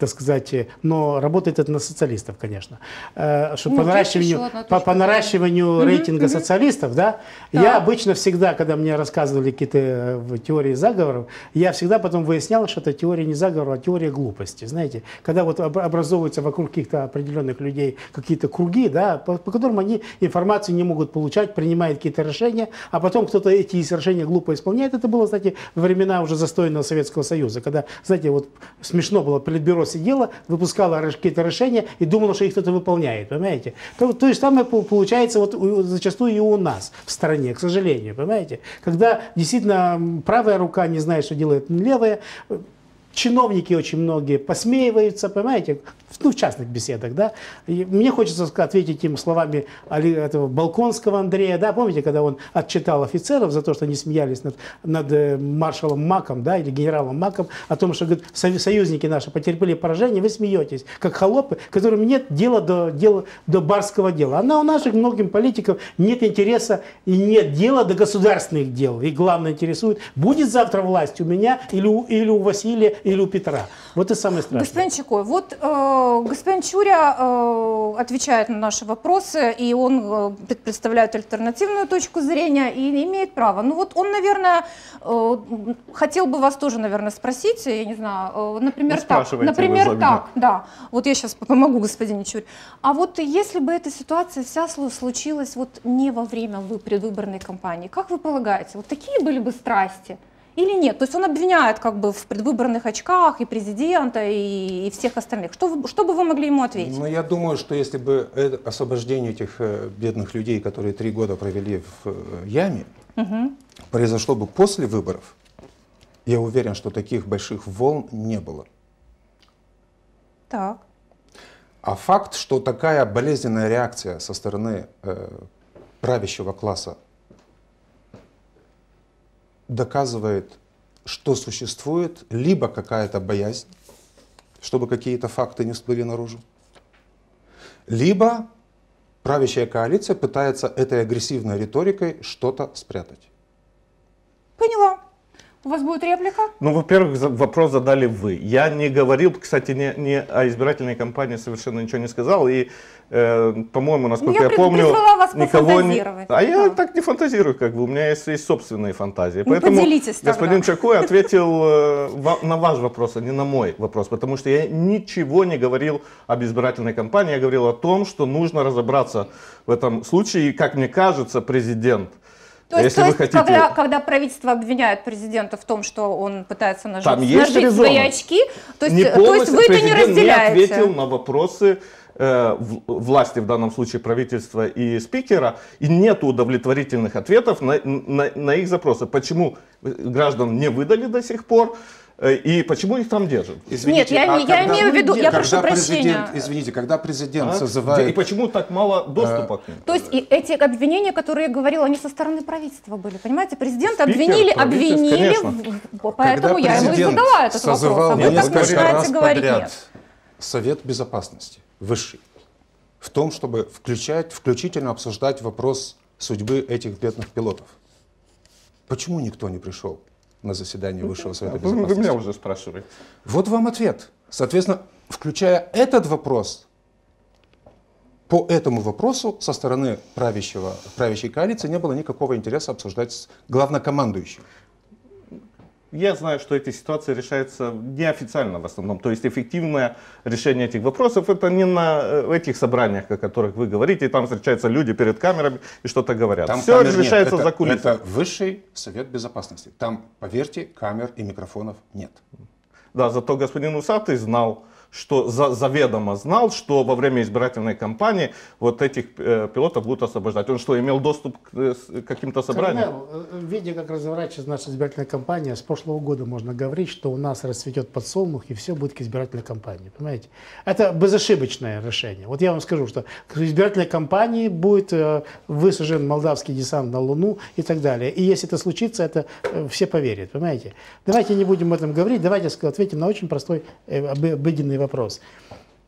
так сказать, но работает это на социалистов, конечно. Что ну, по наращиванию, по, по наращиванию угу, рейтинга угу. социалистов, да, да, я обычно всегда, когда мне рассказывали какие-то теории заговоров, я всегда потом выяснял, что это теория не заговора, а теория глупости. Знаете, когда вот образовываются вокруг каких-то определенных людей какие-то круги, да, по, по которым они информацию не могут получать, принимают какие-то решения, а потом кто-то эти решения глупо исполняет. Это было, кстати, во времена уже застойного Советского Союза, когда, знаете, вот смешно было, Политбюро сидело, выпускало какие-то решения и думало, что их кто-то выполняет, понимаете? То, то же самое получается вот зачастую и у нас в стране, к сожалению, понимаете? Когда действительно правая рука не знает, что делает левая, чиновники очень многие посмеиваются, понимаете, ну, в частных беседах, да. И мне хочется ответить им словами этого Балконского Андрея, да, помните, когда он отчитал офицеров за то, что они смеялись над, над маршалом Маком, да, или генералом Маком, о том, что, говорит, союзники наши потерпели поражение, вы смеетесь, как холопы, которым нет дела до, дела, до барского дела. А у наших многим политиков нет интереса и нет дела до государственных дел. И главное интересует, будет завтра власть у меня или у, или у Василия, или у Петра. Вот и самое страшное. Господин Чекой, вот э, господин Чуря э, отвечает на наши вопросы, и он э, представляет альтернативную точку зрения и имеет право. Ну вот он, наверное, э, хотел бы вас тоже, наверное, спросить, я не знаю, э, например, ну, так, например, так, да, вот я сейчас помогу господину Чуре. А вот если бы эта ситуация вся случилась вот не во время предвыборной кампании, как вы полагаете, вот такие были бы страсти? Или нет? То есть он обвиняет как бы в предвыборных очках и президента, и, и всех остальных. Что, вы, что бы вы могли ему ответить? Ну, я думаю, что если бы это освобождение этих э, бедных людей, которые три года провели в э, яме, угу. произошло бы после выборов, я уверен, что таких больших волн не было. Так. А факт, что такая болезненная реакция со стороны э, правящего класса доказывает, что существует либо какая-то боязнь, чтобы какие-то факты не всплыли наружу, либо правящая коалиция пытается этой агрессивной риторикой что-то спрятать. Поняла. У вас будет реплика? Ну, во-первых, вопрос задали вы. Я не говорил, кстати, не, не о избирательной кампании совершенно ничего не сказал. И, э, по-моему, насколько ну, я, я помню, вас никого не... А да. я так не фантазирую, как бы. У меня есть, есть собственные фантазии. Ну, поэтому поделитесь тогда. Господин Чекой ответил э, на ваш вопрос, а не на мой вопрос. Потому что я ничего не говорил об избирательной кампании. Я говорил о том, что нужно разобраться в этом случае. И, как мне кажется, президент... То есть, то есть хотите... когда, когда правительство обвиняет президента в том, что он пытается нажить, нажить свои очки, то есть, то есть вы это не разделяете? Не ответил на вопросы э, власти, в данном случае правительства и спикера, и нет удовлетворительных ответов на, на, на их запросы. Почему граждан не выдали до сих пор? И почему их там держат? Извините, Нет, я, а я когда, имею в виду, я прошу прощения. Извините, когда президент а? созывает... И почему так мало доступа а, к ним? То есть и эти обвинения, которые я говорила, они со стороны правительства были, понимаете? Президента обвинили, обвинили, в, поэтому я ему и задала этот вопрос. А вы так начинаете говорить нет. Совет Безопасности высший в том, чтобы включать, включительно обсуждать вопрос судьбы этих бедных пилотов. Почему никто не пришел на заседание Высшего Совета Безопасности? Вы меня уже спрашиваете. Вот вам ответ. Соответственно, включая этот вопрос, по этому вопросу со стороны правящего, правящей коалиции не было никакого интереса обсуждать с главнокомандующим. Я знаю, что эти ситуации решаются неофициально в основном. То есть эффективное решение этих вопросов это не на этих собраниях, о которых вы говорите. Там встречаются люди перед камерами и что-то говорят. Там все решается это, за кулисами. Это Высший Совет Безопасности. Там, поверьте, камер и микрофонов нет. Да, зато господин Усатый знал, что за, заведомо знал, что во время избирательной кампании вот этих э, пилотов будут освобождать. Он что, имел доступ к э, каким-то собраниям? Корнел, видя, как разворачивается наша избирательная кампания, с прошлого года можно говорить, что у нас расцветет подсолнух и все будет к избирательной кампании. Понимаете? Это безошибочное решение. Вот я вам скажу, что к избирательной кампании будет э, высажен молдавский десант на Луну и так далее. И если это случится, это э, все поверят. Понимаете? Давайте не будем об этом говорить, давайте ответим на очень простой э, обыденный вопрос.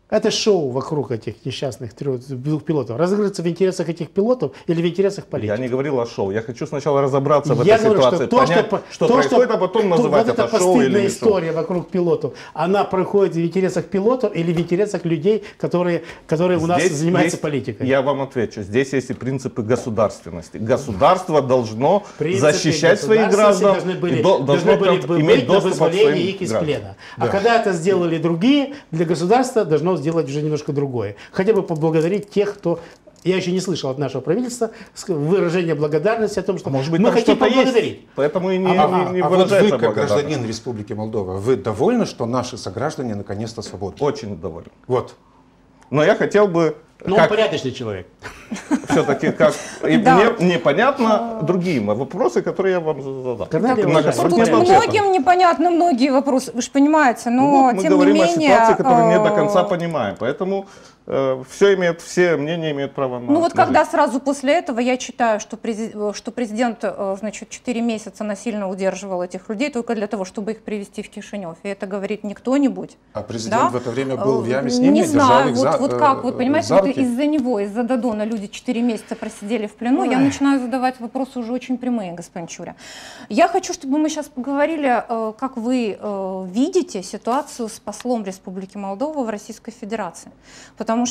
Это шоу вокруг этих несчастных трех, двух пилотов. Разыгрывается в интересах этих пилотов или в интересах политиков? Я не говорил о шоу. Я хочу сначала разобраться в Я этой говорю, ситуации, что то, понять, что, что то, происходит, что, а потом то, называть вот это эта шоу или постыдная не шоу. история вокруг пилотов, она проходит в интересах пилотов или в интересах людей, которые, которые у нас Здесь занимаются есть, политикой? Я вам отвечу. Здесь есть и принципы государственности. Государство должно Принципы защищать своих граждан должны были, и до, должно должны были бы иметь быть на доступ к вызволение своим их из гражданам. плена. Да. А когда это сделали другие, для государства должно сделать уже немножко другое. Хотя бы поблагодарить тех, кто... Я еще не слышал от нашего правительства выражения благодарности о том, что Может быть, мы там хотим что-то поблагодарить. есть, поэтому и не, А, не, не а вот выражается вы, как благодарность. гражданин Республики Молдова, вы довольны, что наши сограждане наконец-то свободны? Очень доволен. Вот. Но я хотел бы, Но он как порядочный человек. все-таки, как и Да. мне непонятно другие вопросы, которые я вам задал. Корнелий, На уважаемый, которые Тут нет Нет ответа. многим непонятны многие вопросы, вы же понимаете, но Ну вот мы тем не говорим менее... о ситуации, которую не до э, конца понимаем, поэтому э, все имеет, все мнения имеют право на. Ну вот на когда жизнь. сразу после этого я читаю, что, прези- что президент, э, значит, четыре месяца насильно удерживал этих людей только для того, чтобы их привести в Кишинев, и это говорит не кто-нибудь. А президент да? в это время был в яме с ними, Не держал знаю, их вот, за, вот э, как, вот понимаете, за вот руки. из-за него, из-за Дадона люди четыре месяца просидели в плену, я Ой. начинаю задавать вопросы уже очень прямые, господин Чуря. Я хочу, чтобы мы сейчас поговорили, э, как вы э, видите ситуацию с послом Республики Молдова в Российской Федерации, потому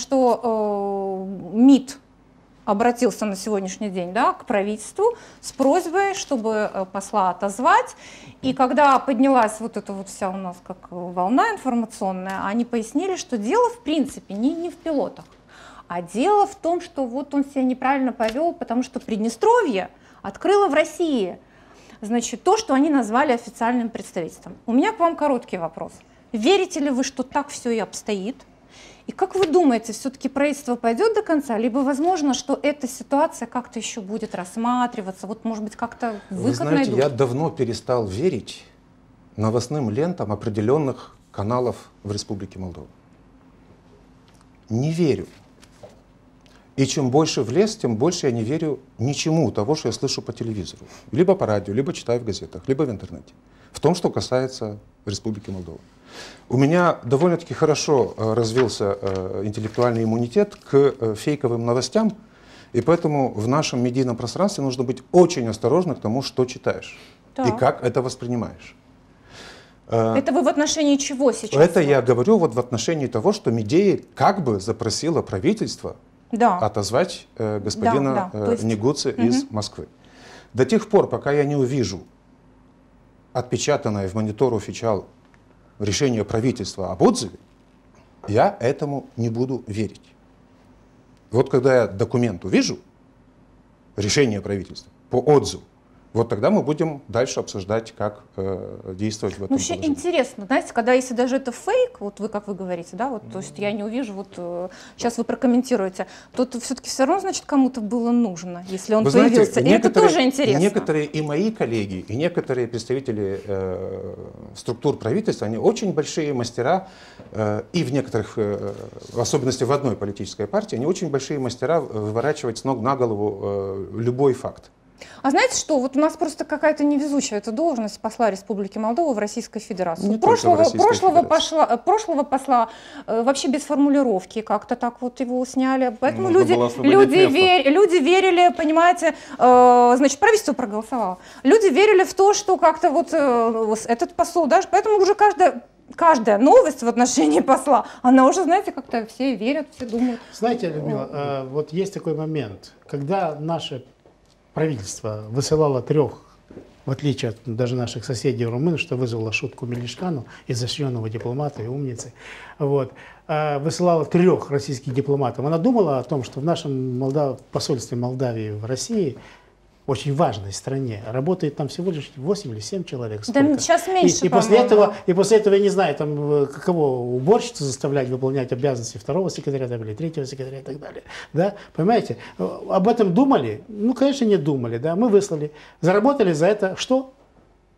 что э, МИД обратился на сегодняшний день, да, к правительству с просьбой, чтобы э, посла отозвать. И когда поднялась вот эта вот вся у нас как волна информационная, они пояснили, что дело в принципе не, не в пилотах, а дело в том, что вот он себя неправильно повел, потому что Приднестровье открыло в России, значит, то, что они назвали официальным представительством. У меня к вам короткий вопрос. Верите ли вы, что так все и обстоит? И как вы думаете, все-таки правительство пойдет до конца, либо возможно, что эта ситуация как-то еще будет рассматриваться, вот может быть как-то выход Вы знаете, найдут? я давно перестал верить новостным лентам определенных каналов в Республике Молдова. Не верю. И чем больше в лес, тем больше я не верю ничему того, что я слышу по телевизору. Либо по радио, либо читаю в газетах, либо в интернете. В том, что касается Республики Молдова. У меня довольно-таки хорошо э, развился э, интеллектуальный иммунитет к э, фейковым новостям, и поэтому в нашем медийном пространстве нужно быть очень осторожным к тому, что читаешь Так. и как это воспринимаешь. Э, Это вы в отношении чего сейчас? это я говорю вот в отношении того, что Медея как бы запросила правительство Да. отозвать э, господина Да, да. э, То есть- Негуцы из Москвы. До тех пор, пока я не увижу отпечатанное в монитор официал решение правительства об отзыве, я этому не буду верить. Вот когда я документ увижу, решение правительства по отзыву, вот тогда мы будем дальше обсуждать, как э, действовать в этом Ну, вообще положении. интересно, знаете, когда если даже это фейк, вот вы как вы говорите, да, вот, то есть я не увижу, вот э, сейчас вы прокомментируете, то это все-таки все равно, значит, кому-то было нужно, если он Вы появился. знаете, И это некоторые- тоже интересно. Некоторые и мои коллеги, и некоторые представители э, структур правительства, они очень большие мастера, э, и в некоторых, э, в особенности в одной политической партии, они очень большие мастера выворачивать с ног на голову э, любой факт. А знаете что, вот у нас просто какая-то невезучая эта должность посла Республики Молдова в Российской Федерации. Не прошлого, только в Российской прошлого, Федерации. пошла, прошлого посла э, вообще без формулировки как-то так вот его сняли. Поэтому Нужно люди, было освободить люди, место. вер- люди верили, понимаете, э, значит, правительство проголосовало. Люди верили в то, что как-то вот э, этот посол, даже, поэтому уже каждая... Каждая новость в отношении посла, она уже, знаете, как-то все верят, все думают. Знаете, Людмила, э, вот есть такой момент, когда наше правительство высылало трех, в отличие от даже наших соседей румын, что вызвало шутку Мелишкану, изощренного дипломата и умницы, вот, э, высылала трех российских дипломатов. Она думала о том, что в нашем Молдав... посольстве Молдавии в России, очень важной стране, работает там всего лишь восемь или семь человек. Да Сколько? сейчас меньше, И, и, после по-моему. этого, и после этого, я не знаю, там, э, кого уборщицу заставлять выполнять обязанности второго секретаря там, или третьего секретаря и так далее. Да? Понимаете? Об этом думали? Ну, конечно, не думали. Да? Мы выслали. Заработали за это что?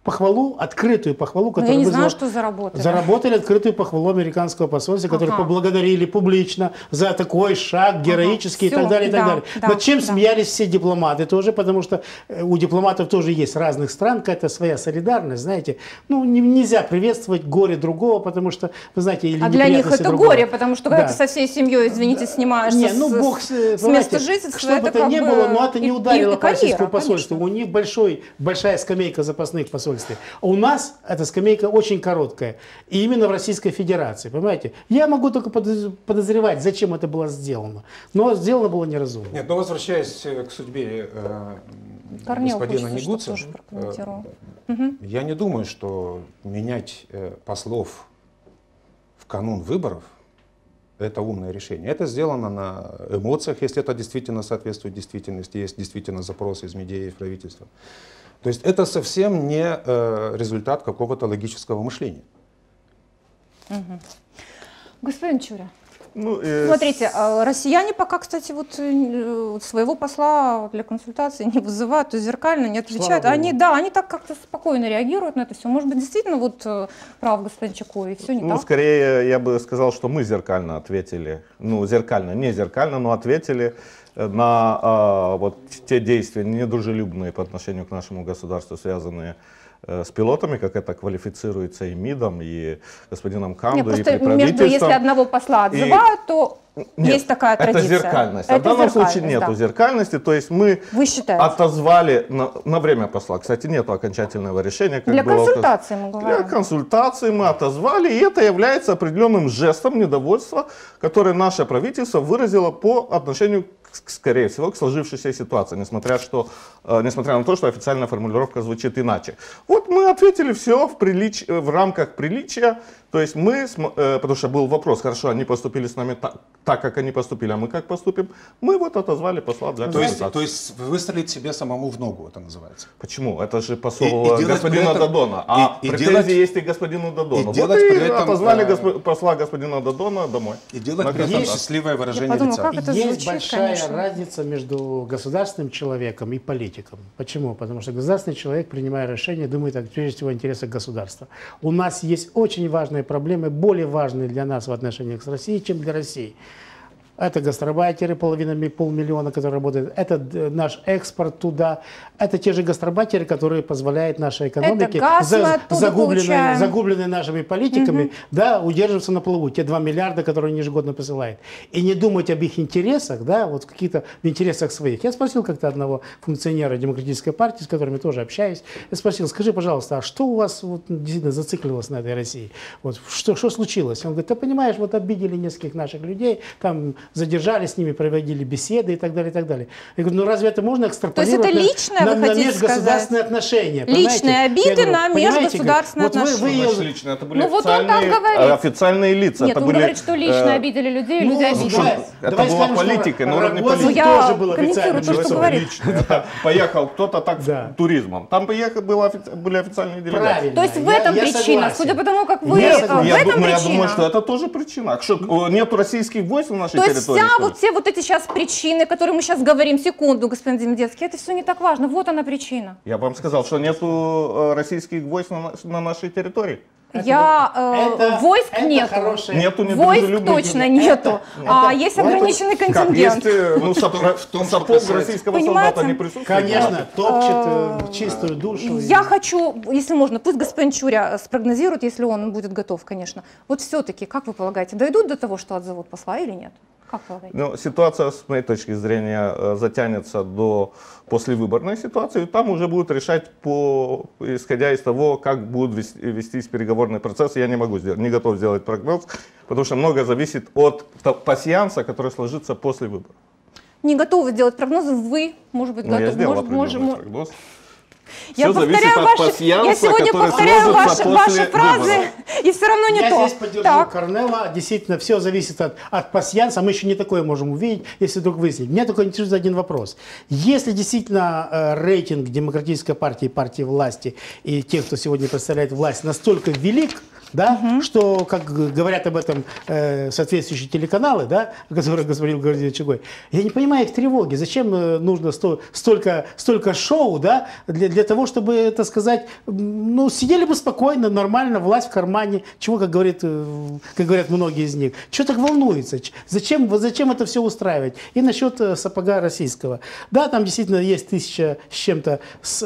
похвалу, открытую похвалу, Но которую я не вызвала... знаю, что заработали. Заработали открытую похвалу американского посольства, которые Ага. поблагодарили публично за такой шаг героический Ага, и так далее, и так всё, далее. да, Над чем да. смеялись все дипломаты тоже, потому что э, у дипломатов тоже есть разных стран какая-то своя солидарность, знаете. Ну, не- нельзя приветствовать горе другого, потому что, вы знаете, или А для них неприятности это другого. горе, потому что когда Да. ты со всей семьей, извините, снимаешься Не, ну с, бог с, с, э, с понимаете, места жительства, что бы это то как ни бы было, но это не и- ударило и по российскому карьера, посольству. конечно. У них большой, большая скамейка запасных в посольстве. А у нас эта скамейка очень короткая. И именно в Российской Федерации, понимаете? Я могу только подоз- подозревать, зачем это было сделано. Но сделано было неразумно. Нет, но возвращаясь э, к судьбе э, Корнел господина хочется, Негуца, чтобы тоже прокомментировал. э, я не думаю, что менять э, послов в канун выборов – это умное решение. Это сделано на эмоциях, если это действительно соответствует действительности, есть действительно запросы из медиа и правительства. То есть это совсем не э, результат какого-то логического мышления. Господин Чуря, Ну, э, смотрите, а россияне пока, кстати, вот э, своего посла для консультации не вызывают, то есть зеркально не отвечают. Слава Они, Богу. да, они так как-то спокойно реагируют на это все. Может быть, действительно, вот э, прав господин Чако, и все не Ну, так. скорее, я бы сказал, что мы зеркально ответили. Ну, зеркально, не зеркально, но ответили на а, вот те действия недружелюбные по отношению к нашему государству, связанные э, с пилотами, как это квалифицируется и МИДом, и господином Нет, Канду, и просто между, правительством. если одного посла отзывают, то Нет, есть такая это традиция. зеркальность. А Это в данном случае зеркальность, нету да. зеркальности, то есть мы Вы считаете? отозвали на, на время посла. Кстати, нету окончательного решения. Как Для было указано. консультации мы Для говорим. консультации мы отозвали, и это является определенным жестом недовольства, которое наше правительство выразило по отношению, к, скорее всего, к сложившейся ситуации, несмотря, что, э, несмотря на то, что официальная формулировка звучит иначе. Вот мы ответили все в, прилич, в рамках приличия, то есть мы, см- э, потому что был вопрос, хорошо, они поступили с нами так, так, как они поступили, а мы как поступим? Мы вот отозвали посла для То есть, консультации. то есть выстрелить себе самому в ногу, это называется. Почему? Это же посол И- и делать господина при этом- Додона. А и- и претензии делать- есть и господину Додону. и Вот делать и при этом, отозвали э, госпо- посла господина Додона домой. И делать На при этом консультацию. счастливое выражение подумала, лица. как это Есть звучит, большая конечно. разница между государственным человеком и политиком. Почему? Потому что государственный человек, принимая решение, думает о, прежде всего, интересах государства. У нас есть очень важные проблемы, более важные для нас в отношениях с Россией, чем для России. Это гастарбайтеры, половина, ми- полмиллиона, которые работают. Это д- наш экспорт туда. Это те же гастарбайтеры, которые позволяют нашей экономике, газ мы оттуда загубленной, получаем. загубленной нашими политиками, да, удерживаться на плаву. Те два миллиарда, которые они ежегодно посылают. И не думать об их интересах, да, вот какие-то в интересах своих. Я спросил как-то одного функционера Демократической партии, с которыми тоже общаюсь. Я спросил, скажи, пожалуйста, а что у вас вот, действительно зациклилось на этой России? Вот, что, что случилось? Он говорит, ты понимаешь, вот обидели нескольких наших людей, там задержали с ними, проводили беседы и так далее, и так далее. Я говорю, ну разве это можно экстраполировать это на- личное, на, вы на хотите межгосударственные сказать? отношения? Личные понимаете? обиды Я говорю, на понимаете, межгосударственные вот вы- вы отношения. ее- Значит, лично, это были Ну, вот он там официальные, говорит. э, официальные лица. Нет, это он были, говорит, что лично э, обидели людей, Ну, люди давай- обидели. это давай была скажем, что политика, на уровне Рогозин политики. Ну, я тоже был комментирую официальным то, что лицом. говорит. Лично. Это поехал кто-то так Да. туризмом. Там поехал, было офи- были официальные делегации. Правильно. То есть в Я- этом я причина, согласен. судя по тому, как вы, Я э, согласен. в Я, этом думаю, я причина. думаю, что это тоже причина. Что, э, нету российских войск на нашей То есть территории? вся что ли? вот все вот эти сейчас причины, которые мы сейчас говорим, секунду, господин Демидецкий, это все не так важно. Вот она причина. Я вам сказал, что нету э, российских войск на, на- на нашей территории. Я э, Это- войск это нету. хорошая- Нету Войск недружелюбных точно людей. нету, а есть это- ограниченный Как, контингент. есть, э, ну, сап- в том, что сапог касается- российского Понимаете? солдата не присутствует? Конечно, топчет э, чистую душу. Я и- хочу, если можно, пусть господин Чуря спрогнозирует, если он будет готов, конечно. Вот все-таки, как вы полагаете, дойдут до того, что отзовут посла или нет? Как полагаете? Ну, ситуация, с моей точки зрения, э, затянется до послевыборной ситуации. И там уже будут решать, по, исходя из того, как будет вести, вестись переговорный процесс. Я не могу сделать, не готов сделать прогноз, потому что многое зависит от то- пассианса, который сложится после выборов. Не готовы делать прогнозы, вы, может быть, Ну, я готовы. сделал Может, определенный может, прогноз. Я Всё зависит повторяю от ваши, пассианса, я сегодня который повторяю сложится ваши, после ваши фразы, выборов. и все равно не Я то. здесь поддержу Так. Корнела. Действительно, все зависит от, от пассианса. Мы еще не такое можем увидеть, если вдруг выяснить. Меня только интересует один вопрос. Если действительно э, рейтинг Демократической партии, партии власти и тех, кто сегодня представляет власть, настолько велик, да, угу. что, как говорят об этом э, соответствующие телеканалы, да, о которых говорил Гордей Чугой, я не понимаю их тревоги. Зачем нужно сто, столько, столько шоу, да, для, для того, чтобы, это сказать, ну, сидели бы спокойно, нормально, власть в кармане, чего, как, говорит, как говорят многие из них. Чего так волнуется? Зачем, зачем это все устраивать? И насчет сапога российского. Да, там действительно есть тысяча с чем-то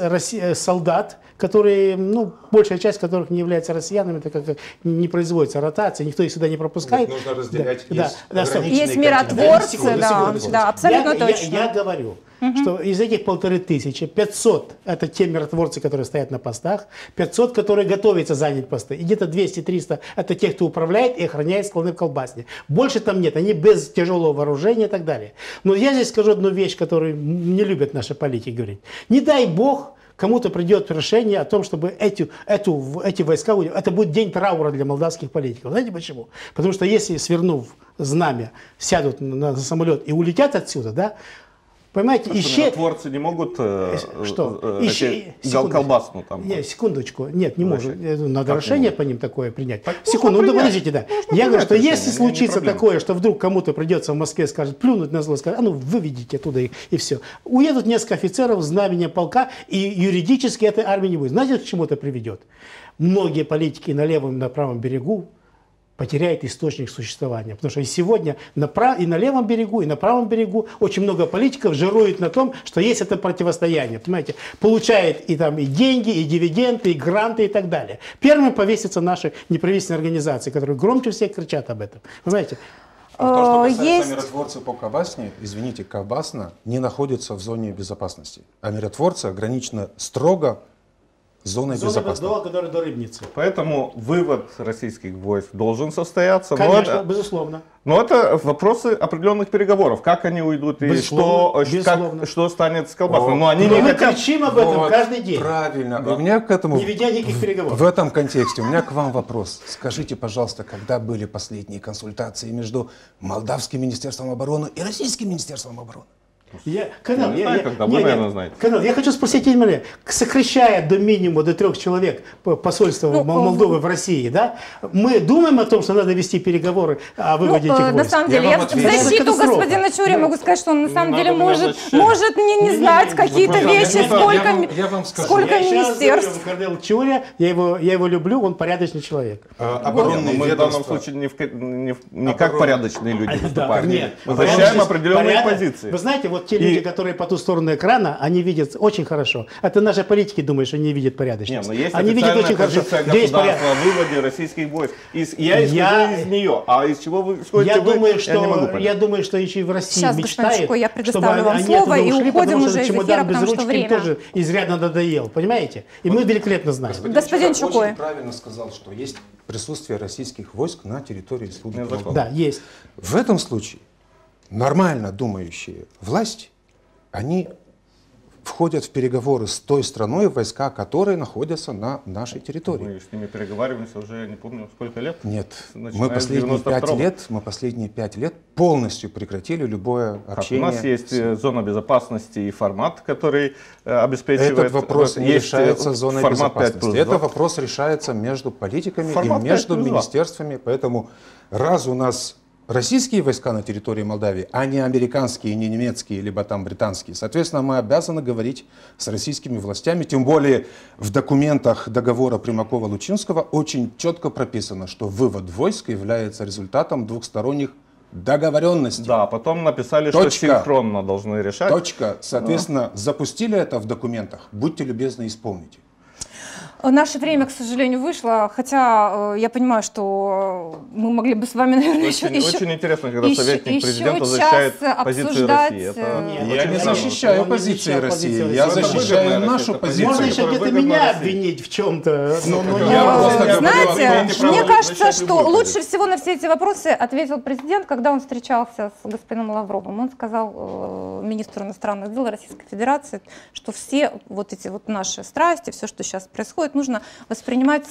солдат, которые, ну, большая часть которых не является россиянами, так как не производится ротация, никто их сюда не пропускает. Нет, нужно разделять. Да, есть, да, да, есть миротворцы, секунду, да, секунду, секунду. да, абсолютно я, точно. Я, я говорю, угу. что из этих полторы тысячи, пятьсот это те миротворцы, которые стоят на постах, пятьсот, которые готовятся занять посты, и где-то двести-триста это те, кто управляет и охраняет склады в колбасне. Больше там нет, они без тяжелого вооружения и так далее. Но я здесь скажу одну вещь, которую не любят наши политики говорить. Не дай бог, кому-то придет решение о том, чтобы эти, эту, эти войска... Это будет день траура для молдавских политиков. Знаете почему? Потому что если, свернув знамя, сядут на, на самолет и улетят отсюда, да, понимаете, а исчез... Миротворцы не могут э, что? Э, Исчез... колбасну там? Нет, секундочку. Нет, не может. Надо как решение по ним такое принять. Так секунду, ну подождите, да. Можно Я говорю, что решение, если случится такое, что вдруг кому-то придется в Москве, скажет, плюнуть на зло, скажет, а ну выведите оттуда их, и все. Уедут несколько офицеров, знамения полка, и юридически этой армии не будет. Знаете, к чему это приведет? Многие политики на левом и на правом берегу потеряет источник существования. Потому что и сегодня на прав... и на левом берегу, и на правом берегу очень много политиков жирует на том, что есть это противостояние. Понимаете? Получает и там и деньги, и дивиденды, и гранты, и так далее. Первыми повесятся наши неправительственные организации, которые громче всех кричат об этом. Понимаете? А то, что касается есть... миротворцев по Колбасне, извините, Колбасна не находится в зоне безопасности. А миротворцы ограничены строго зоной Зона безопасности. которая до Рыбницы. Поэтому вывод российских войск должен состояться. Конечно, но это, безусловно. но это вопросы определенных переговоров. Как они уйдут и что, как, что станет с колбасой. Но они но не мы хотят... кричим об этом Вот, каждый день. Правильно. Да. У меня к этому... Не ведя никаких переговоров. В этом контексте у меня к вам вопрос. Скажите, пожалуйста, когда были последние консультации между Молдавским министерством обороны и Российским министерством обороны? Я, Канал, я не я, знаю, я, когда, не, вы, не, наверное, знаете. Канал, я хочу спросить, Эльмаре, сокращая до минимума, до трех человек посольство ну, Молдовы в России, да, мы думаем о том, что надо вести переговоры о выводе ну, этих э, войск? На самом деле, я я вам в отвечу. защиту господина Чурия могу сказать, что он на самом деле может, может не, не знать какие-то вещи, я вам- сколько, я вам- я вам скажу. сколько Я еще раз говорю, министерств. Кардинал Чурия, я его, я его люблю, он порядочный человек. А, Но Оборонные мы в данном ведомства. случае не, в, не, в- не как Оборон- порядочные люди выступаем. нет. Мы Потому защищаем что определенные порядок- позиции. Вы знаете, вот те И- люди, которые по ту сторону экрана, они видят очень хорошо. Это наши политики думают, что не видят Не, порядочности. но есть Они видят официальная очень хорошо. позиция Где есть порядок. государства о выводе российских войск. Из, я исхожу Я- из нее. А из чего вы исходите Я вы, думаю, я не что, могу я, понять. думаю, что еще и в России Сейчас, господин мечтает, Чуко, я чтобы предоставлю вам они слово оттуда и ушли, уходим потому что уже из чемодан эфира, без потому что ручки им время. тоже изрядно надоел, понимаете? И мы великолепно знаем. Господин Чурак Чукой. очень правильно сказал, что есть присутствие российских войск на территории Республики Нет, Молдова. Да, есть. В этом случае нормально думающие власти, они входят в переговоры с той страной, войска которой находятся на нашей территории. Мы с ними переговариваемся уже, не помню, сколько лет. Нет, Начиная мы с последние девяносто пять второго. лет, мы последние пять лет полностью прекратили любое Как, общение. у нас есть э, зона безопасности и формат, который э, обеспечивает... Этот вопрос э, не есть, решается э, зоной формат пять безопасности. плюс Это два. вопрос решается между политиками Формат и пять между плюс два. министерствами. Поэтому раз у нас российские войска на территории Молдавии, а не американские, не немецкие, либо там британские, соответственно, мы обязаны говорить с российскими властями. Тем более в документах договора Примакова-Лучинского очень четко прописано, что вывод войск является результатом двухсторонних договоренностей. Да, потом написали, Точка. что синхронно должны решать. Точка. Соответственно, запустили это в документах. Будьте любезны, исполните. Наше время, к сожалению, вышло, хотя э, я понимаю, что мы могли бы с вами, наверное, Очень, еще, еще, очень интересно, когда еще- советник еще президента час защищает позицию обсуждать, России. Это э, Нет, очень Я не здорово. защищаю Он не позиции защищает России, позицию я России. Это защищаю выгодная нашу Россия, позицию. Можно еще которая где-то выгодна меня России. обвинить в чем-то, но, но Я я просто Э, говорю, Знаете, имеете право мне кажется, защищать что любую лучше позицию. всего на все эти вопросы ответил президент, когда он встречался с господином Лавровым. Он сказал э, министру иностранных дел Российской Федерации, что все вот эти вот наши страсти, все, что сейчас происходит, нужно воспринимать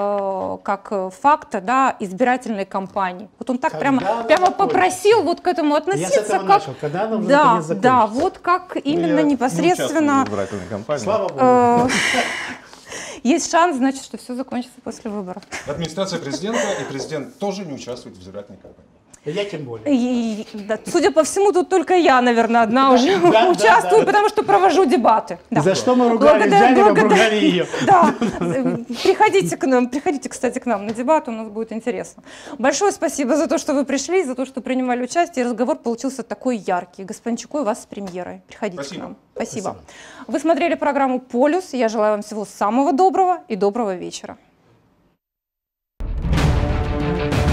э, как факт, да, избирательной кампании. Вот он так Когда прямо, она прямо закончится? попросил вот к этому Я с относиться, этого как начал. Когда она уже да, наконец да, закончится? вот как именно Я не непосредственно. участвую в избирательной кампании. Слава Богу. Э, есть шанс, значит, что все закончится после выборов. Администрация президента и президент тоже не участвуют в избирательной кампании. Я тем более. И, да, судя по всему, тут только я, наверное, одна Да, уже да, участвую, да, да. потому что провожу дебаты. Да. За что мы ругали Благодаря- Джанина, благодаря- ругали ее. Да, приходите к нам, приходите, кстати, к нам на дебаты, у нас будет интересно. Большое спасибо за то, что вы пришли, за то, что принимали участие. Разговор получился такой яркий. Господин Чукой, вас с премьерой. Приходите Спасибо. к нам. Спасибо. Спасибо. Вы смотрели программу «Полюс». Я желаю вам всего самого доброго и доброго вечера.